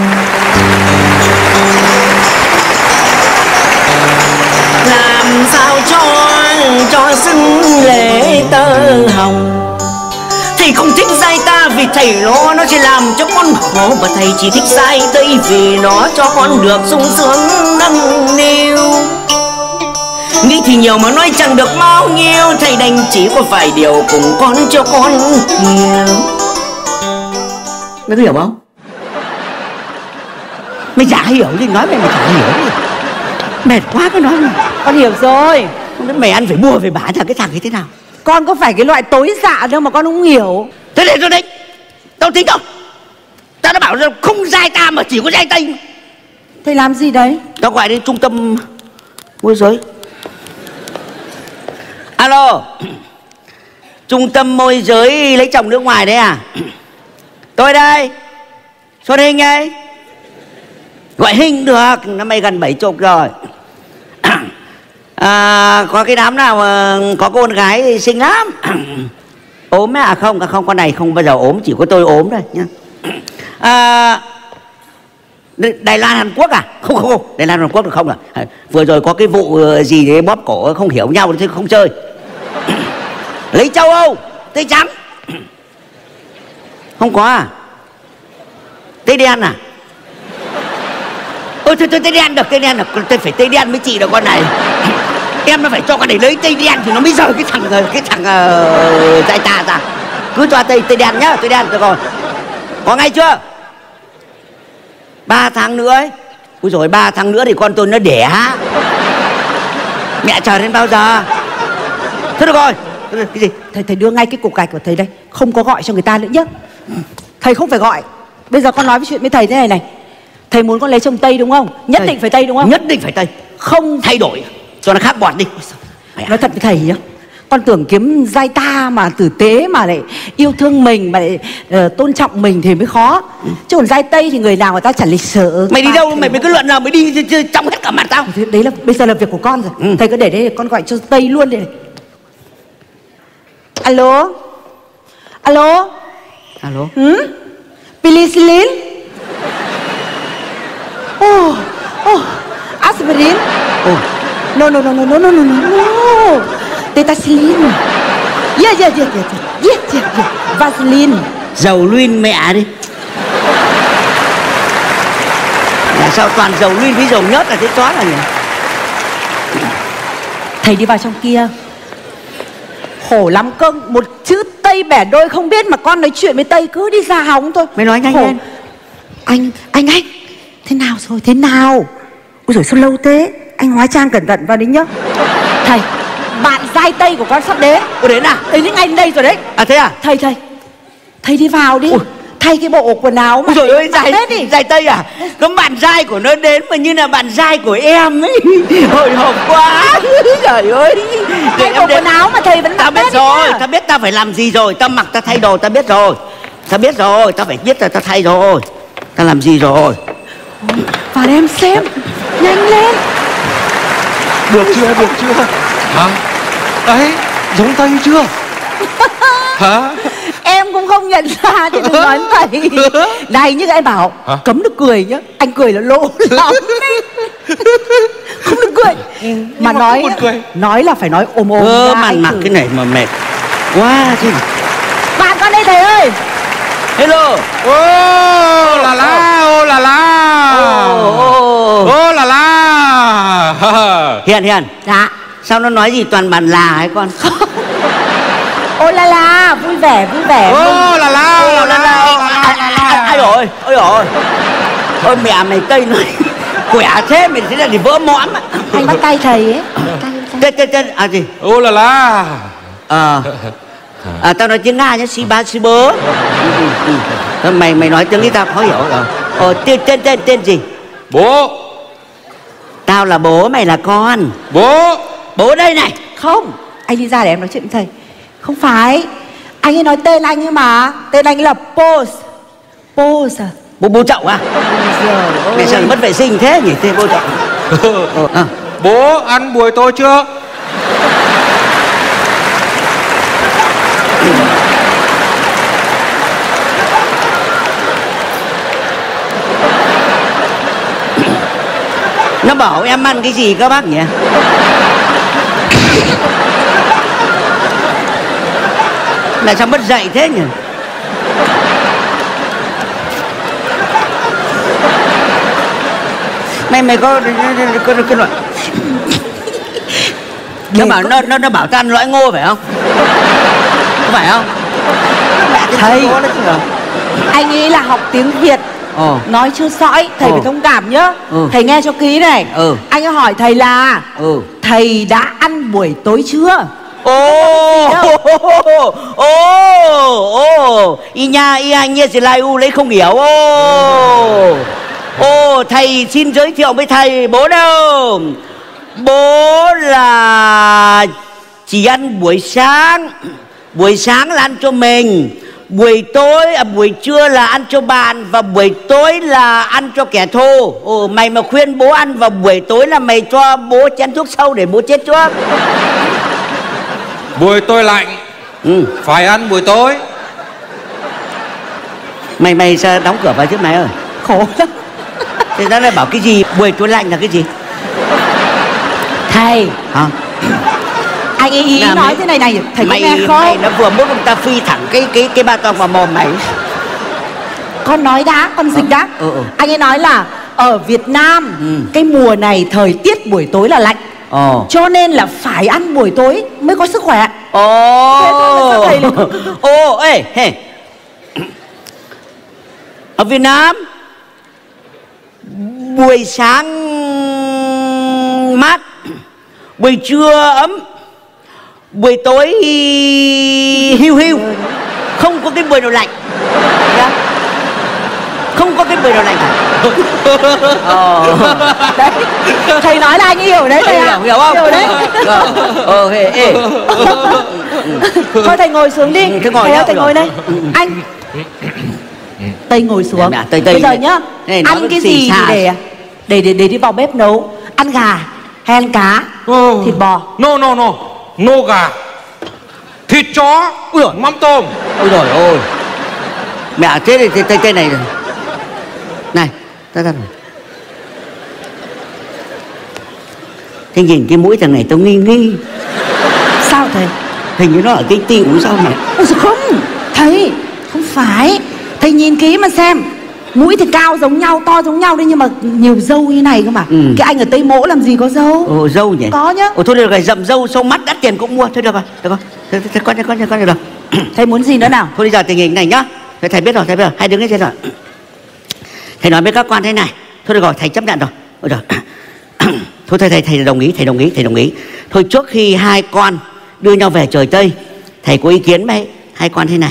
Làm sao cho cho xứng lễ tơ hồng. Thầy không thích dai ta vì thầy lo nó sẽ làm cho con khổ, và thầy chỉ thích dai tây vì nó cho con được sung sướng nâng niu. Nghĩ thì nhiều mà nói chẳng được bao nhiêu, thầy đành chỉ có vài điều cùng con cho con hiểu. Mày có hiểu không? Mày chả hiểu gì, nói mày mày chả hiểu gì. Mệt quá cái nói mày. Con hiểu rồi. Mày ăn phải mua phải bán thằng cái thằng ấy thế nào? Con có phải cái loại tối dạ đâu mà con không hiểu. Thế để tôi định. Tao tính đâu. Tao đã bảo là không dai ta mà chỉ có dai tây. Thầy làm gì đấy? Tao gọi đến trung tâm môi giới. Alo. Trung tâm môi giới lấy chồng nước ngoài đấy à? Tôi đây. Xuất Hình ấy. Gọi Hình được. Năm nay gần bảy chục rồi. À, có cái đám nào mà có con gái xinh lắm. Ốm à? Không, không, con này không bao giờ ốm, chỉ có tôi ốm thôi nhá. À, Đài Loan Hàn Quốc à? Không, không, không, Đài Loan Hàn Quốc được không à? Vừa rồi có cái vụ gì đấy bóp cổ không hiểu nhau thì không chơi. Lấy châu Âu, Tây Trắng. Không có à? Tây Đen à? Ôi thôi, thôi tây đen được, tây đen được, tôi phải tây đen với chị được con này. Em nó phải cho con này lấy tây đen thì nó mới rời cái thằng cái thằng uh, dạy ta ra. Cứ cho tây tây đen nhá, tây đen được rồi. Có ngay chưa? Ba tháng nữa ấy. Úi dồi, ba tháng nữa thì con tôi nó đẻ. Mẹ chờ đến bao giờ? Thôi được rồi. Cái gì? Thầy thầy đưa ngay cái cục gạch của thầy đây, không có gọi cho người ta nữa nhé. Thầy không phải gọi. Bây giờ con nói với chuyện với thầy thế này này. Thầy muốn con lấy chồng Tây đúng không? Nhất thầy, định phải Tây đúng không? Nhất định phải Tây. Không thay đổi cho nó khác bọt đi. Nói thật với thầy nhá, con tưởng kiếm giai ta mà tử tế mà lại yêu thương mình mà lại uh, tôn trọng mình thì mới khó. Ừ. Chứ còn giai Tây thì người nào người ta chẳng lịch sự. Mày đi đâu mày mới cứ luận nào mày đi trong hết cả mặt tao. Thế đấy là bây giờ là việc của con rồi. Ừ. Thầy cứ để đây con gọi cho Tây luôn đây. Alo. Alo. Alo. Ừ? Penicillin. Oh, oh, aspirin. Oh. No, no, no, no, no, no, no, no. Tetacillin. Yeah, yeah, yeah, yeah, yeah, yeah, yeah. Vaseline. Dầu luyên mẹ đi. Là sao toàn dầu luyên với dầu nhớt là thế chó là nhỉ? Thầy đi vào trong kia. Khổ lắm cơ, một chữ Tây bẻ đôi không biết mà con nói chuyện với Tây cứ đi ra hóng thôi. Mày nói nhanh Khổ. lên. Anh, anh, anh. Thế nào rồi, thế nào? Ôi dồi sao lâu thế? Anh hóa trang cẩn thận vào đấy nhá. Thầy, bạn giai Tây của con sắp đến. Ủa đến à? Đến ngay đến đây rồi đấy. À thế à? Thầy, thầy Thầy đi vào đi. Ui. Thay cái bộ quần áo mà. Trời ơi, giai, giai Tây à? Có bạn giai của nó đến mà như là bạn giai của em ấy. Hồi hộp quá. Trời ơi. Thay bộ quần áo mà thầy vẫn mặc. Tao biết rồi, tao biết tao phải làm gì rồi. Tao mặc tao thay đồ tao biết rồi. Tao biết rồi, tao phải biết là tao thay rồi. Tao làm gì rồi. Vào đây em xem. Nhanh lên. Được chưa, được chưa? Hả? Đấy, giống Tây chưa? Hả? Em cũng không nhận ra thì đừng nói thầy. Này nhưng em bảo hả? Cấm được cười nhá. Anh cười là lỗ lắm. Không được cười. Nhưng mà, mà nói cười. Nói là phải nói ôm ôm. Ơ màn mặc cái này mà mệt quá chứ. Bạn con đây thầy ơi. Hello. Ô là la, ô là la. Ô là la. Hiền Hiền. Dạ. Sao nó nói gì toàn bàn là hay con? Ô la la, vui vẻ, vui vẻ. Ô là la, ô là la. Ai rồi, ôi rồi. Ôi mẹ mày Tây nói khỏe thế mày thế là thì vỡ mõm. Anh bắt tay thầy ấy. Tên tên tên à gì? Ô là la. Ờ. À, tao nói tiếng Nga nhá, si ba si bớ. Mày mày nói tiếng ý tao khó hiểu rồi. Ờ tên tên tên tên gì? Bố. Tao là bố, mày là con. Bố. Bố đây này. Không, anh đi ra để em nói chuyện với thầy. Không phải. Anh ấy nói tên anh ấy mà. Tên anh ấy là Pose. Pose à? Bố bố Trọng à? Mày sao mất vệ sinh thế nhỉ? Tên bố Trọng. À. Bố ăn buổi tối chưa? Nó bảo em ăn cái gì các bác nhỉ? Là sao mất dạy thế nhỉ? Mày mày có có cái loại nó bảo nó nó nó bảo tao ăn lõi ngô phải không? Có phải không? Thầy, anh ấy là học tiếng Việt. Ồ. Nói chưa sõi, thầy Ồ. phải thông cảm nhá. Ừ. Thầy nghe cho kỹ này. Ừ. Anh ấy hỏi thầy là ừ. thầy đã ăn buổi tối chưa? Ô ô ô ô y nha y anh như gì lai u lấy không hiểu. Ô ô thầy xin giới thiệu với thầy bố đâu. Bố là chỉ ăn buổi sáng. Buổi sáng là ăn cho mình, buổi tối à, buổi trưa là ăn cho bạn, và buổi tối là ăn cho kẻ thù. Ồ, mày mà khuyên bố ăn vào buổi tối là mày cho bố chén thuốc sâu để bố chết trước. Buổi tối lạnh. Ừ. Phải ăn buổi tối. Mày mày sao đóng cửa vào chứ mày ơi? Khổ lắm. Thế ra lại bảo cái gì buổi tối lạnh là cái gì? Thầy hả? Anh ý, ý nói mày, thế này này, thầy mày, có nghe không? Mày nó vừa muốn ông ta phi thẳng cái cái cái ba tong vào mồm mày. Con nói đã, con dịch đã. Ừ, ừ. Anh ấy nói là ở Việt Nam Ừ. cái mùa này thời tiết buổi tối là lạnh, Ồ. cho nên là phải ăn buổi tối mới có sức khỏe. Ồ. Thế thôi mà sao thầy lại- Ồ, ê, hey. Ở Việt Nam buổi sáng mát, buổi trưa ấm, buổi tối hiu hiu, không có cái buổi nào lạnh. Nhá. Không có cái buổi nào lạnh cả. Ờ. Đấy, thầy nói là anh hiểu đấy thầy ạ. Hiểu, hiểu không? Hiểu đấy. Ờ, ê, ê. Thôi thầy ngồi xuống đi. Ừ, thế ngồi thầy nhá. ơi, thầy ngồi đây. Anh Tây ngồi xuống. Dạ, Tây, Tây. Bây giờ nhá, Này, nó ăn cái xì gì xà. thì để để để để đi vào bếp nấu. Ăn gà hay ăn cá, Ừ. thịt bò. No no no, no gà, thịt chó, Ui dồi. mắm tôm. Ôi trời ơi. Mẹ thế thì cái cây này này, ta ta. Thế nhìn cái mũi thằng này tao nghi nghi. Sao thầy? Hình như nó ở cái tiểu sao mà. Ôi giời, không, thầy, không phải. Thầy nhìn kỹ mà xem. Mũi thì cao giống nhau, to giống nhau đấy, nhưng mà nhiều râu như này cơ mà. Ừ. Cái anh ở Tây Mỗ làm gì có râu. Ồ, dâu nhỉ? Có nhá. Ồ, thôi được rồi, rậm râu sâu mắt đắt tiền cũng mua. Thôi được rồi, được rồi. Thôi, thôi, con, con, con, con, được rồi. Thầy muốn gì nữa nào? Thôi bây giờ tình hình này nhá. Thầy, thầy biết rồi, thầy biết rồi. Hai đứa nghe trên rồi. Thầy nói với các quan thế này. Thôi được rồi, thầy chấp nhận rồi. Ôi trời. Thôi thầy, thầy, thầy đồng ý, thầy đồng ý, thầy đồng ý. Thôi trước khi hai con đưa nhau về trời Tây, thầy có ý kiến với hai con thế này.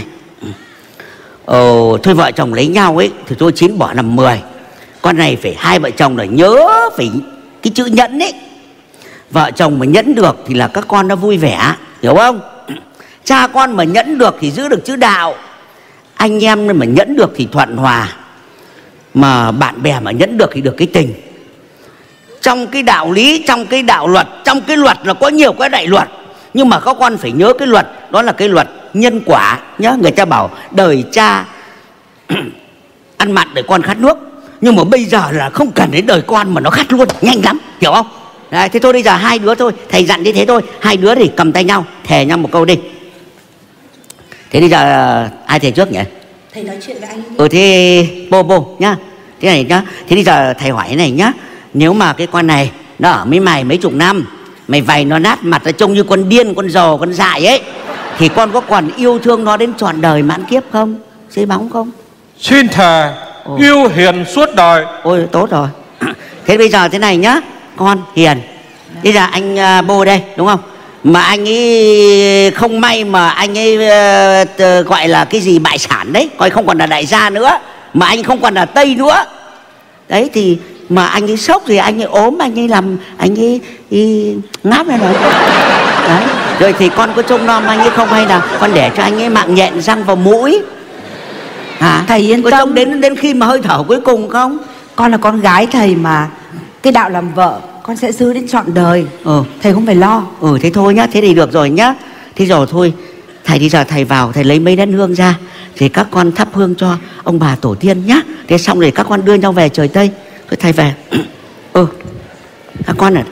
Ồ, thôi vợ chồng lấy nhau ấy thì tôi chín bỏ làm mười. Con này phải hai vợ chồng là nhớ phải cái chữ nhẫn ấy. Vợ chồng mà nhẫn được thì là các con nó vui vẻ, hiểu không? Cha con mà nhẫn được thì giữ được chữ đạo. Anh em mà nhẫn được thì thuận hòa. Mà bạn bè mà nhẫn được thì được cái tình. Trong cái đạo lý, trong cái đạo luật, trong cái luật là có nhiều cái đại luật. Nhưng mà các con phải nhớ cái luật, đó là cái luật nhân quả nhá. Người ta bảo đời cha ăn mặn đời con khát nước. Nhưng mà bây giờ là không cần đến đời con mà nó khát luôn, nhanh lắm, hiểu không? Đấy, thế thôi bây giờ hai đứa thôi, thầy dặn như thế thôi. Hai đứa thì cầm tay nhau, thề nhau một câu đi. Thế bây giờ ai thề trước nhỉ? Thầy nói chuyện với anh đi. Ừ thế bô bô nhá. Thế này nhá. Thế bây giờ thầy hỏi thế này nhá. Nếu mà cái con này nó ở với mày mấy chục năm, mày vầy nó nát mặt, nó trông như con điên, con rồ, con dại ấy, thì con có còn yêu thương nó đến trọn đời mãn kiếp không? Dây bóng không? Xin thề Ồ. yêu hiền suốt đời. Ôi tốt rồi. Thế bây giờ thế này nhá. Con hiền. Bây giờ anh uh, bô đây đúng không? Mà anh ấy không may mà anh ấy uh, gọi là cái gì bại sản đấy, coi không còn là đại gia nữa, mà anh không còn là Tây nữa. Đấy thì mà anh ấy sốc thì anh ấy ốm, anh ấy làm anh ấy, ấy ngáp này rồi. Đấy. Rồi thì con có trông nom anh ấy không, hay là con để cho anh ấy mạng nhện răng vào mũi? Hả? Thầy yên có tâm. trông đến đến khi mà hơi thở cuối cùng không? Con là con gái thầy mà. Cái đạo làm vợ con sẽ giữ đến trọn đời. Ừ. Thầy không phải lo. Ừ thế thôi nhá, thế thì được rồi nhá. Thế rồi thôi, thầy đi giờ thầy vào, thầy lấy mấy nén hương ra, thì các con thắp hương cho ông bà tổ tiên nhá. Thế xong rồi các con đưa nhau về trời Tây. Thôi thầy về. Ừ, các con à.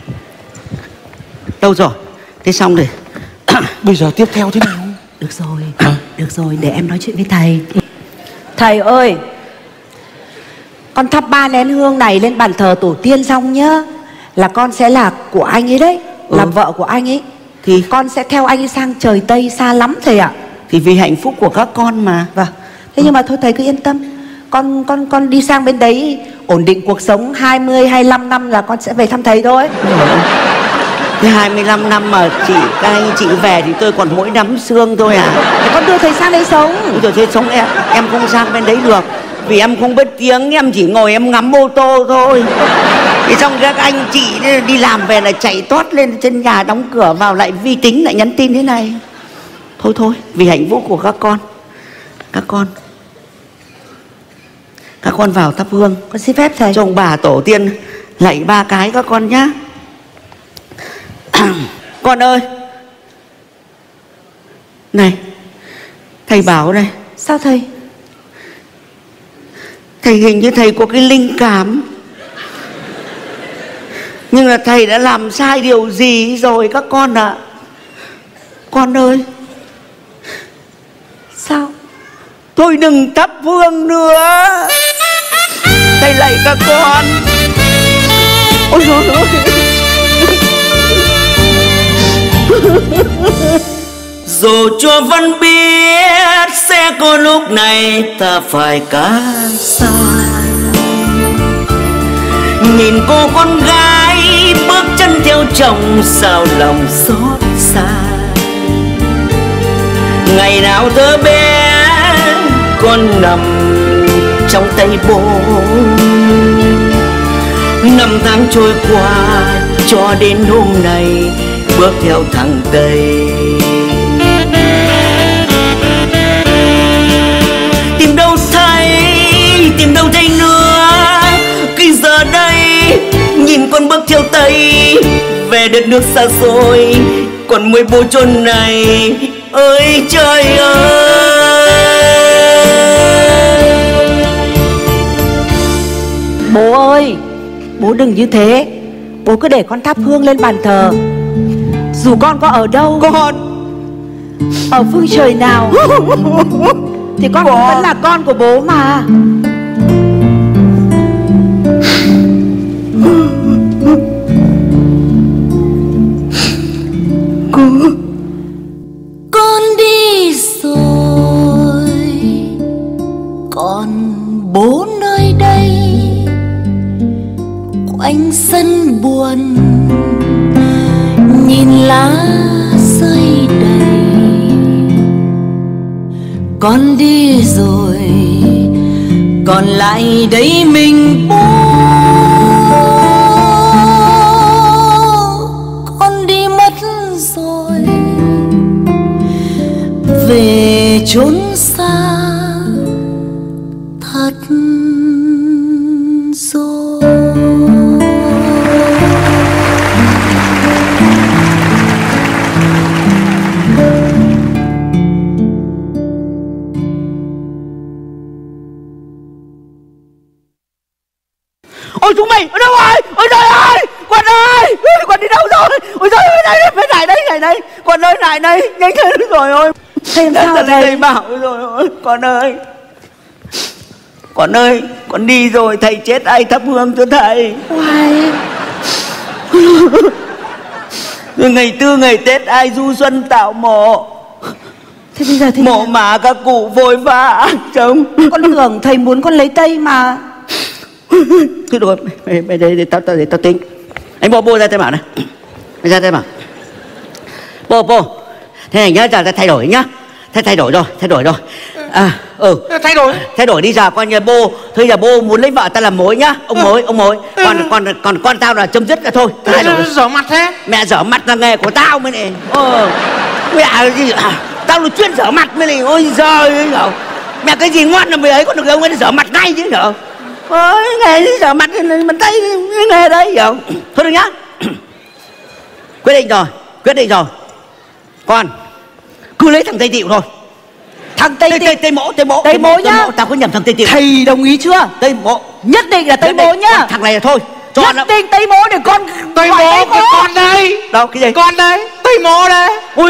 Đâu rồi? Thế xong rồi. Bây giờ tiếp theo thế nào? Được rồi, được rồi, để em nói chuyện với thầy. Thầy ơi, con thắp ba nén hương này lên bàn thờ tổ tiên xong nhá, là con sẽ là của anh ấy đấy, Ừ. là vợ của anh ấy. Thì Con sẽ theo anh ấy sang trời Tây xa lắm thầy ạ. thì vì hạnh phúc của các con mà. Vâng. Thế nhưng mà thôi thầy cứ yên tâm. Con con con đi sang bên đấy ổn định cuộc sống hai mươi hai mươi lăm năm là con sẽ về thăm thầy thôi. Thế hai mươi lăm năm mà chị, các anh chị về thì tôi còn mỗi nắm xương thôi à. Để con đưa thầy sang đây sống. Ôi trời, thế sống em, em không sang bên đấy được. Vì em không biết tiếng, em chỉ ngồi em ngắm ô tô thôi. Thế xong các anh chị đi làm về là chạy tót lên trên nhà, đóng cửa vào lại vi tính, lại nhắn tin thế này. Thôi thôi, vì hạnh phúc của các con. Các con Các con vào thắp hương Con xin phép thầy. cho ông bà tổ tiên, lạy ba cái các con nhá. Con ơi, này, thầy bảo này, Sao thầy? thầy hình như thầy có cái linh cảm, nhưng là thầy đã làm sai điều gì rồi các con ạ. À. Con ơi, Sao? thôi đừng thắp hương nữa. thầy lạy các con. Ôi trời ơi. Dù cho vẫn biết sẽ có lúc này ta phải cách xa, nhìn cô con gái bước chân theo chồng sao lòng xót xa. Ngày nào thơ bé con nằm trong tay bố, năm tháng trôi qua cho đến hôm nay bước theo thằng Tây. Tìm đâu thấy, tìm đâu thấy nữa, khi giờ đây nhìn con bước theo Tây về đất nước xa xôi, còn mới bố chôn này ơi trời ơi. Bố ơi, bố đừng như thế. Bố cứ để con thắp hương lên bàn thờ. Dù con có ở đâu, con ở phương trời nào thì con cũng vẫn là con của bố mà. Con đi rồi, còn bố nơi đây quanh sân buồn nhìn lá rơi đầy. Con đi rồi, còn lại đây mình bố. Con đi mất rồi, về chốn xa thật rồi. Ôi chúng mày ở đâu rồi? Ôi trời ơi, Quân ơi, Quân đi đâu rồi? Ôi trời ơi, đây đây này đây này đây, Quân ơi này đây, nhanh lên rồi ôi. Thầy làm sao thầy? thầy? Bảo rồi ôi, con ơi, con ơi, con đi rồi, thầy chết ai thắp hương cho thầy? Hoài. Ngày tư ngày Tết ai du xuân tạo mộ. Thế bây giờ thì mộ mà các cụ vội vã chồng. con tưởng thầy muốn con lấy Tây mà. Thôi được rồi, mày, mày để, để, tao, tao, để tao tính. Anh bố bố ra tay bảo này. Anh ra tay bảo. Bố bố, thế này nhá, giờ ta thay đổi nhá. Thay thay đổi rồi, thay đổi rồi. À, ừ. Thay đổi. Thay đổi đi giờ coi như bố, thôi giờ bố muốn lấy vợ ta làm mối nhá, ông mối, ông mối. Còn còn còn con tao là chấm dứt cả thôi. Thay đổi. Dở mặt thế. Mẹ dở mặt là nghề của tao mới này. Ờ. Mẹ gì à, tao là chuyên dở mặt mới này. Ôi giời ơi. Mẹ cái gì ngoan là mày ấy còn được ông ấy dở mặt ngay chứ nhở. Ôi, nghề giờ mặt mình tay nghề đấy hiểu. Thôi được nhá. Quyết định rồi, quyết định rồi. Con cứ lấy thằng Tây Tịu thôi. Thằng Tây Tây Tịu. Tây Tây Mỗ, Tây Mỗ. Tây Mỗ nhá. Tao có nhầm thằng Tây Tịu. Thầy đồng ý chưa? Tây Mỗ. Nhất định là Tây Mỗ nhá. Thằng này là thôi. Cho Nhất nó... định Tây Mỗ để con. Tây Mỗ, cái con đây. Đâu cái gì? Con đây, Tây Mỗ đây. Ui.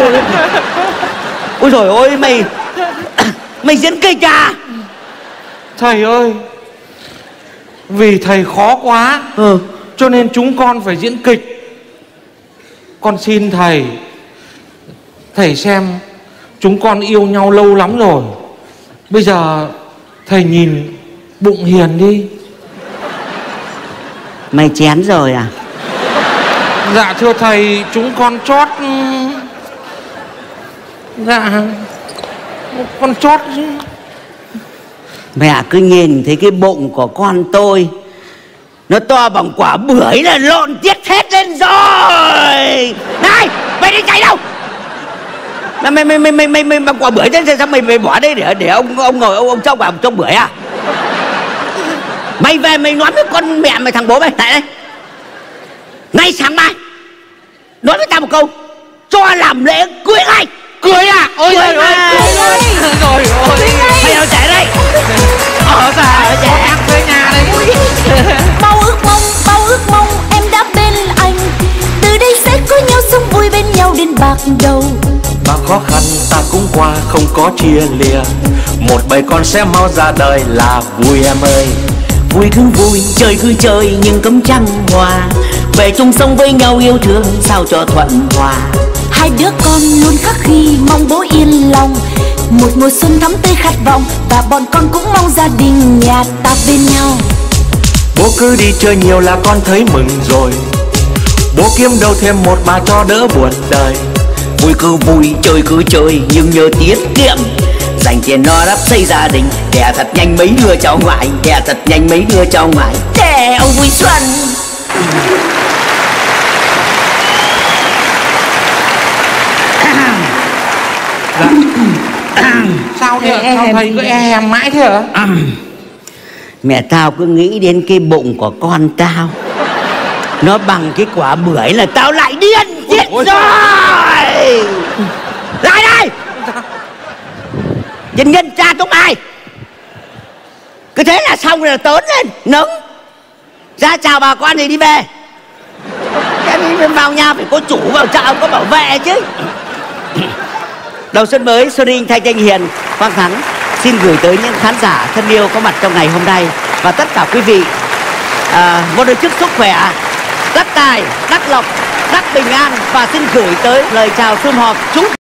Ôi trời ơi mày. Mày diễn kịch à? Thầy ơi, vì thầy khó quá, ừ. cho nên chúng con phải diễn kịch. Con xin thầy, thầy xem chúng con yêu nhau lâu lắm rồi. Bây giờ thầy nhìn bụng Hiền đi. Mày chén rồi à? Dạ thưa thầy, chúng con chót. Dạ con chót. Mẹ cứ nhìn thấy cái bụng của con tôi nó to bằng quả bưởi là lộn tiết hết lên rồi. Này, mày đi chạy đâu? Mày mày mày mày mày, mày bằng quả bưởi thế sao mày mày bỏ đây để để ông ông ngồi ông ông trông vào trông bưởi à? Mày về mày nói với con mẹ mày thằng bố mày tại đây. Ngay sáng mai nói với tao một câu cho làm lễ cưới ngay. Cưới à? Ôi trời ơi, rồi ôi mày ở trẻ đây. Ở ra ở trẻ về nhà đây. Bao ước mong, bao ước mong em đã bên anh. Từ đây sẽ có nhau sống vui bên nhau đến bạc đầu. Bao khó khăn ta cũng qua không có chia lìa. Một bầy con sẽ mau ra đời là vui em ơi. Vui cứ vui, chơi cứ chơi nhưng cấm trăng hòa. Về chung sống với nhau yêu thương sao cho thuận hòa. Hai đứa con luôn khắc ghi mong bố yên lòng. Một mùa xuân thắm tươi khát vọng, và bọn con cũng mong gia đình nhà ta bên nhau. Bố cứ đi chơi nhiều là con thấy mừng rồi. Bố kiếm đâu thêm một bà cho đỡ buồn đời. Vui cứ vui, chơi cứ chơi nhưng nhớ tiết kiệm. Dành tiền no đắp xây gia đình. Đẻ thật nhanh mấy đứa cháu ngoại. Đẻ thật nhanh mấy đứa cháu ngoại. Để ông vui xuân. Sao thế? Sao thầy cứ e hèm mãi thế hả? À, mẹ tao cứ nghĩ đến cái bụng của con tao. Nó bằng cái quả bưởi là tao lại điên chết rồi. Lại đây. Nhân nhân cha túc ai. Cứ thế là xong rồi là tớn lên nấng. Ra chào bà con thì đi về. Cái đi vào nhà phải có chủ vào chợ, có bảo vệ chứ. Đầu xuân mới, Xuân Ninh, Thanh Thanh Hiền, Quang Thắng xin gửi tới những khán giả thân yêu có mặt trong ngày hôm nay và tất cả quý vị à, một lời chúc sức khỏe, đắc tài, đắc lộc, đắc bình an, và xin gửi tới lời chào sum họp chúc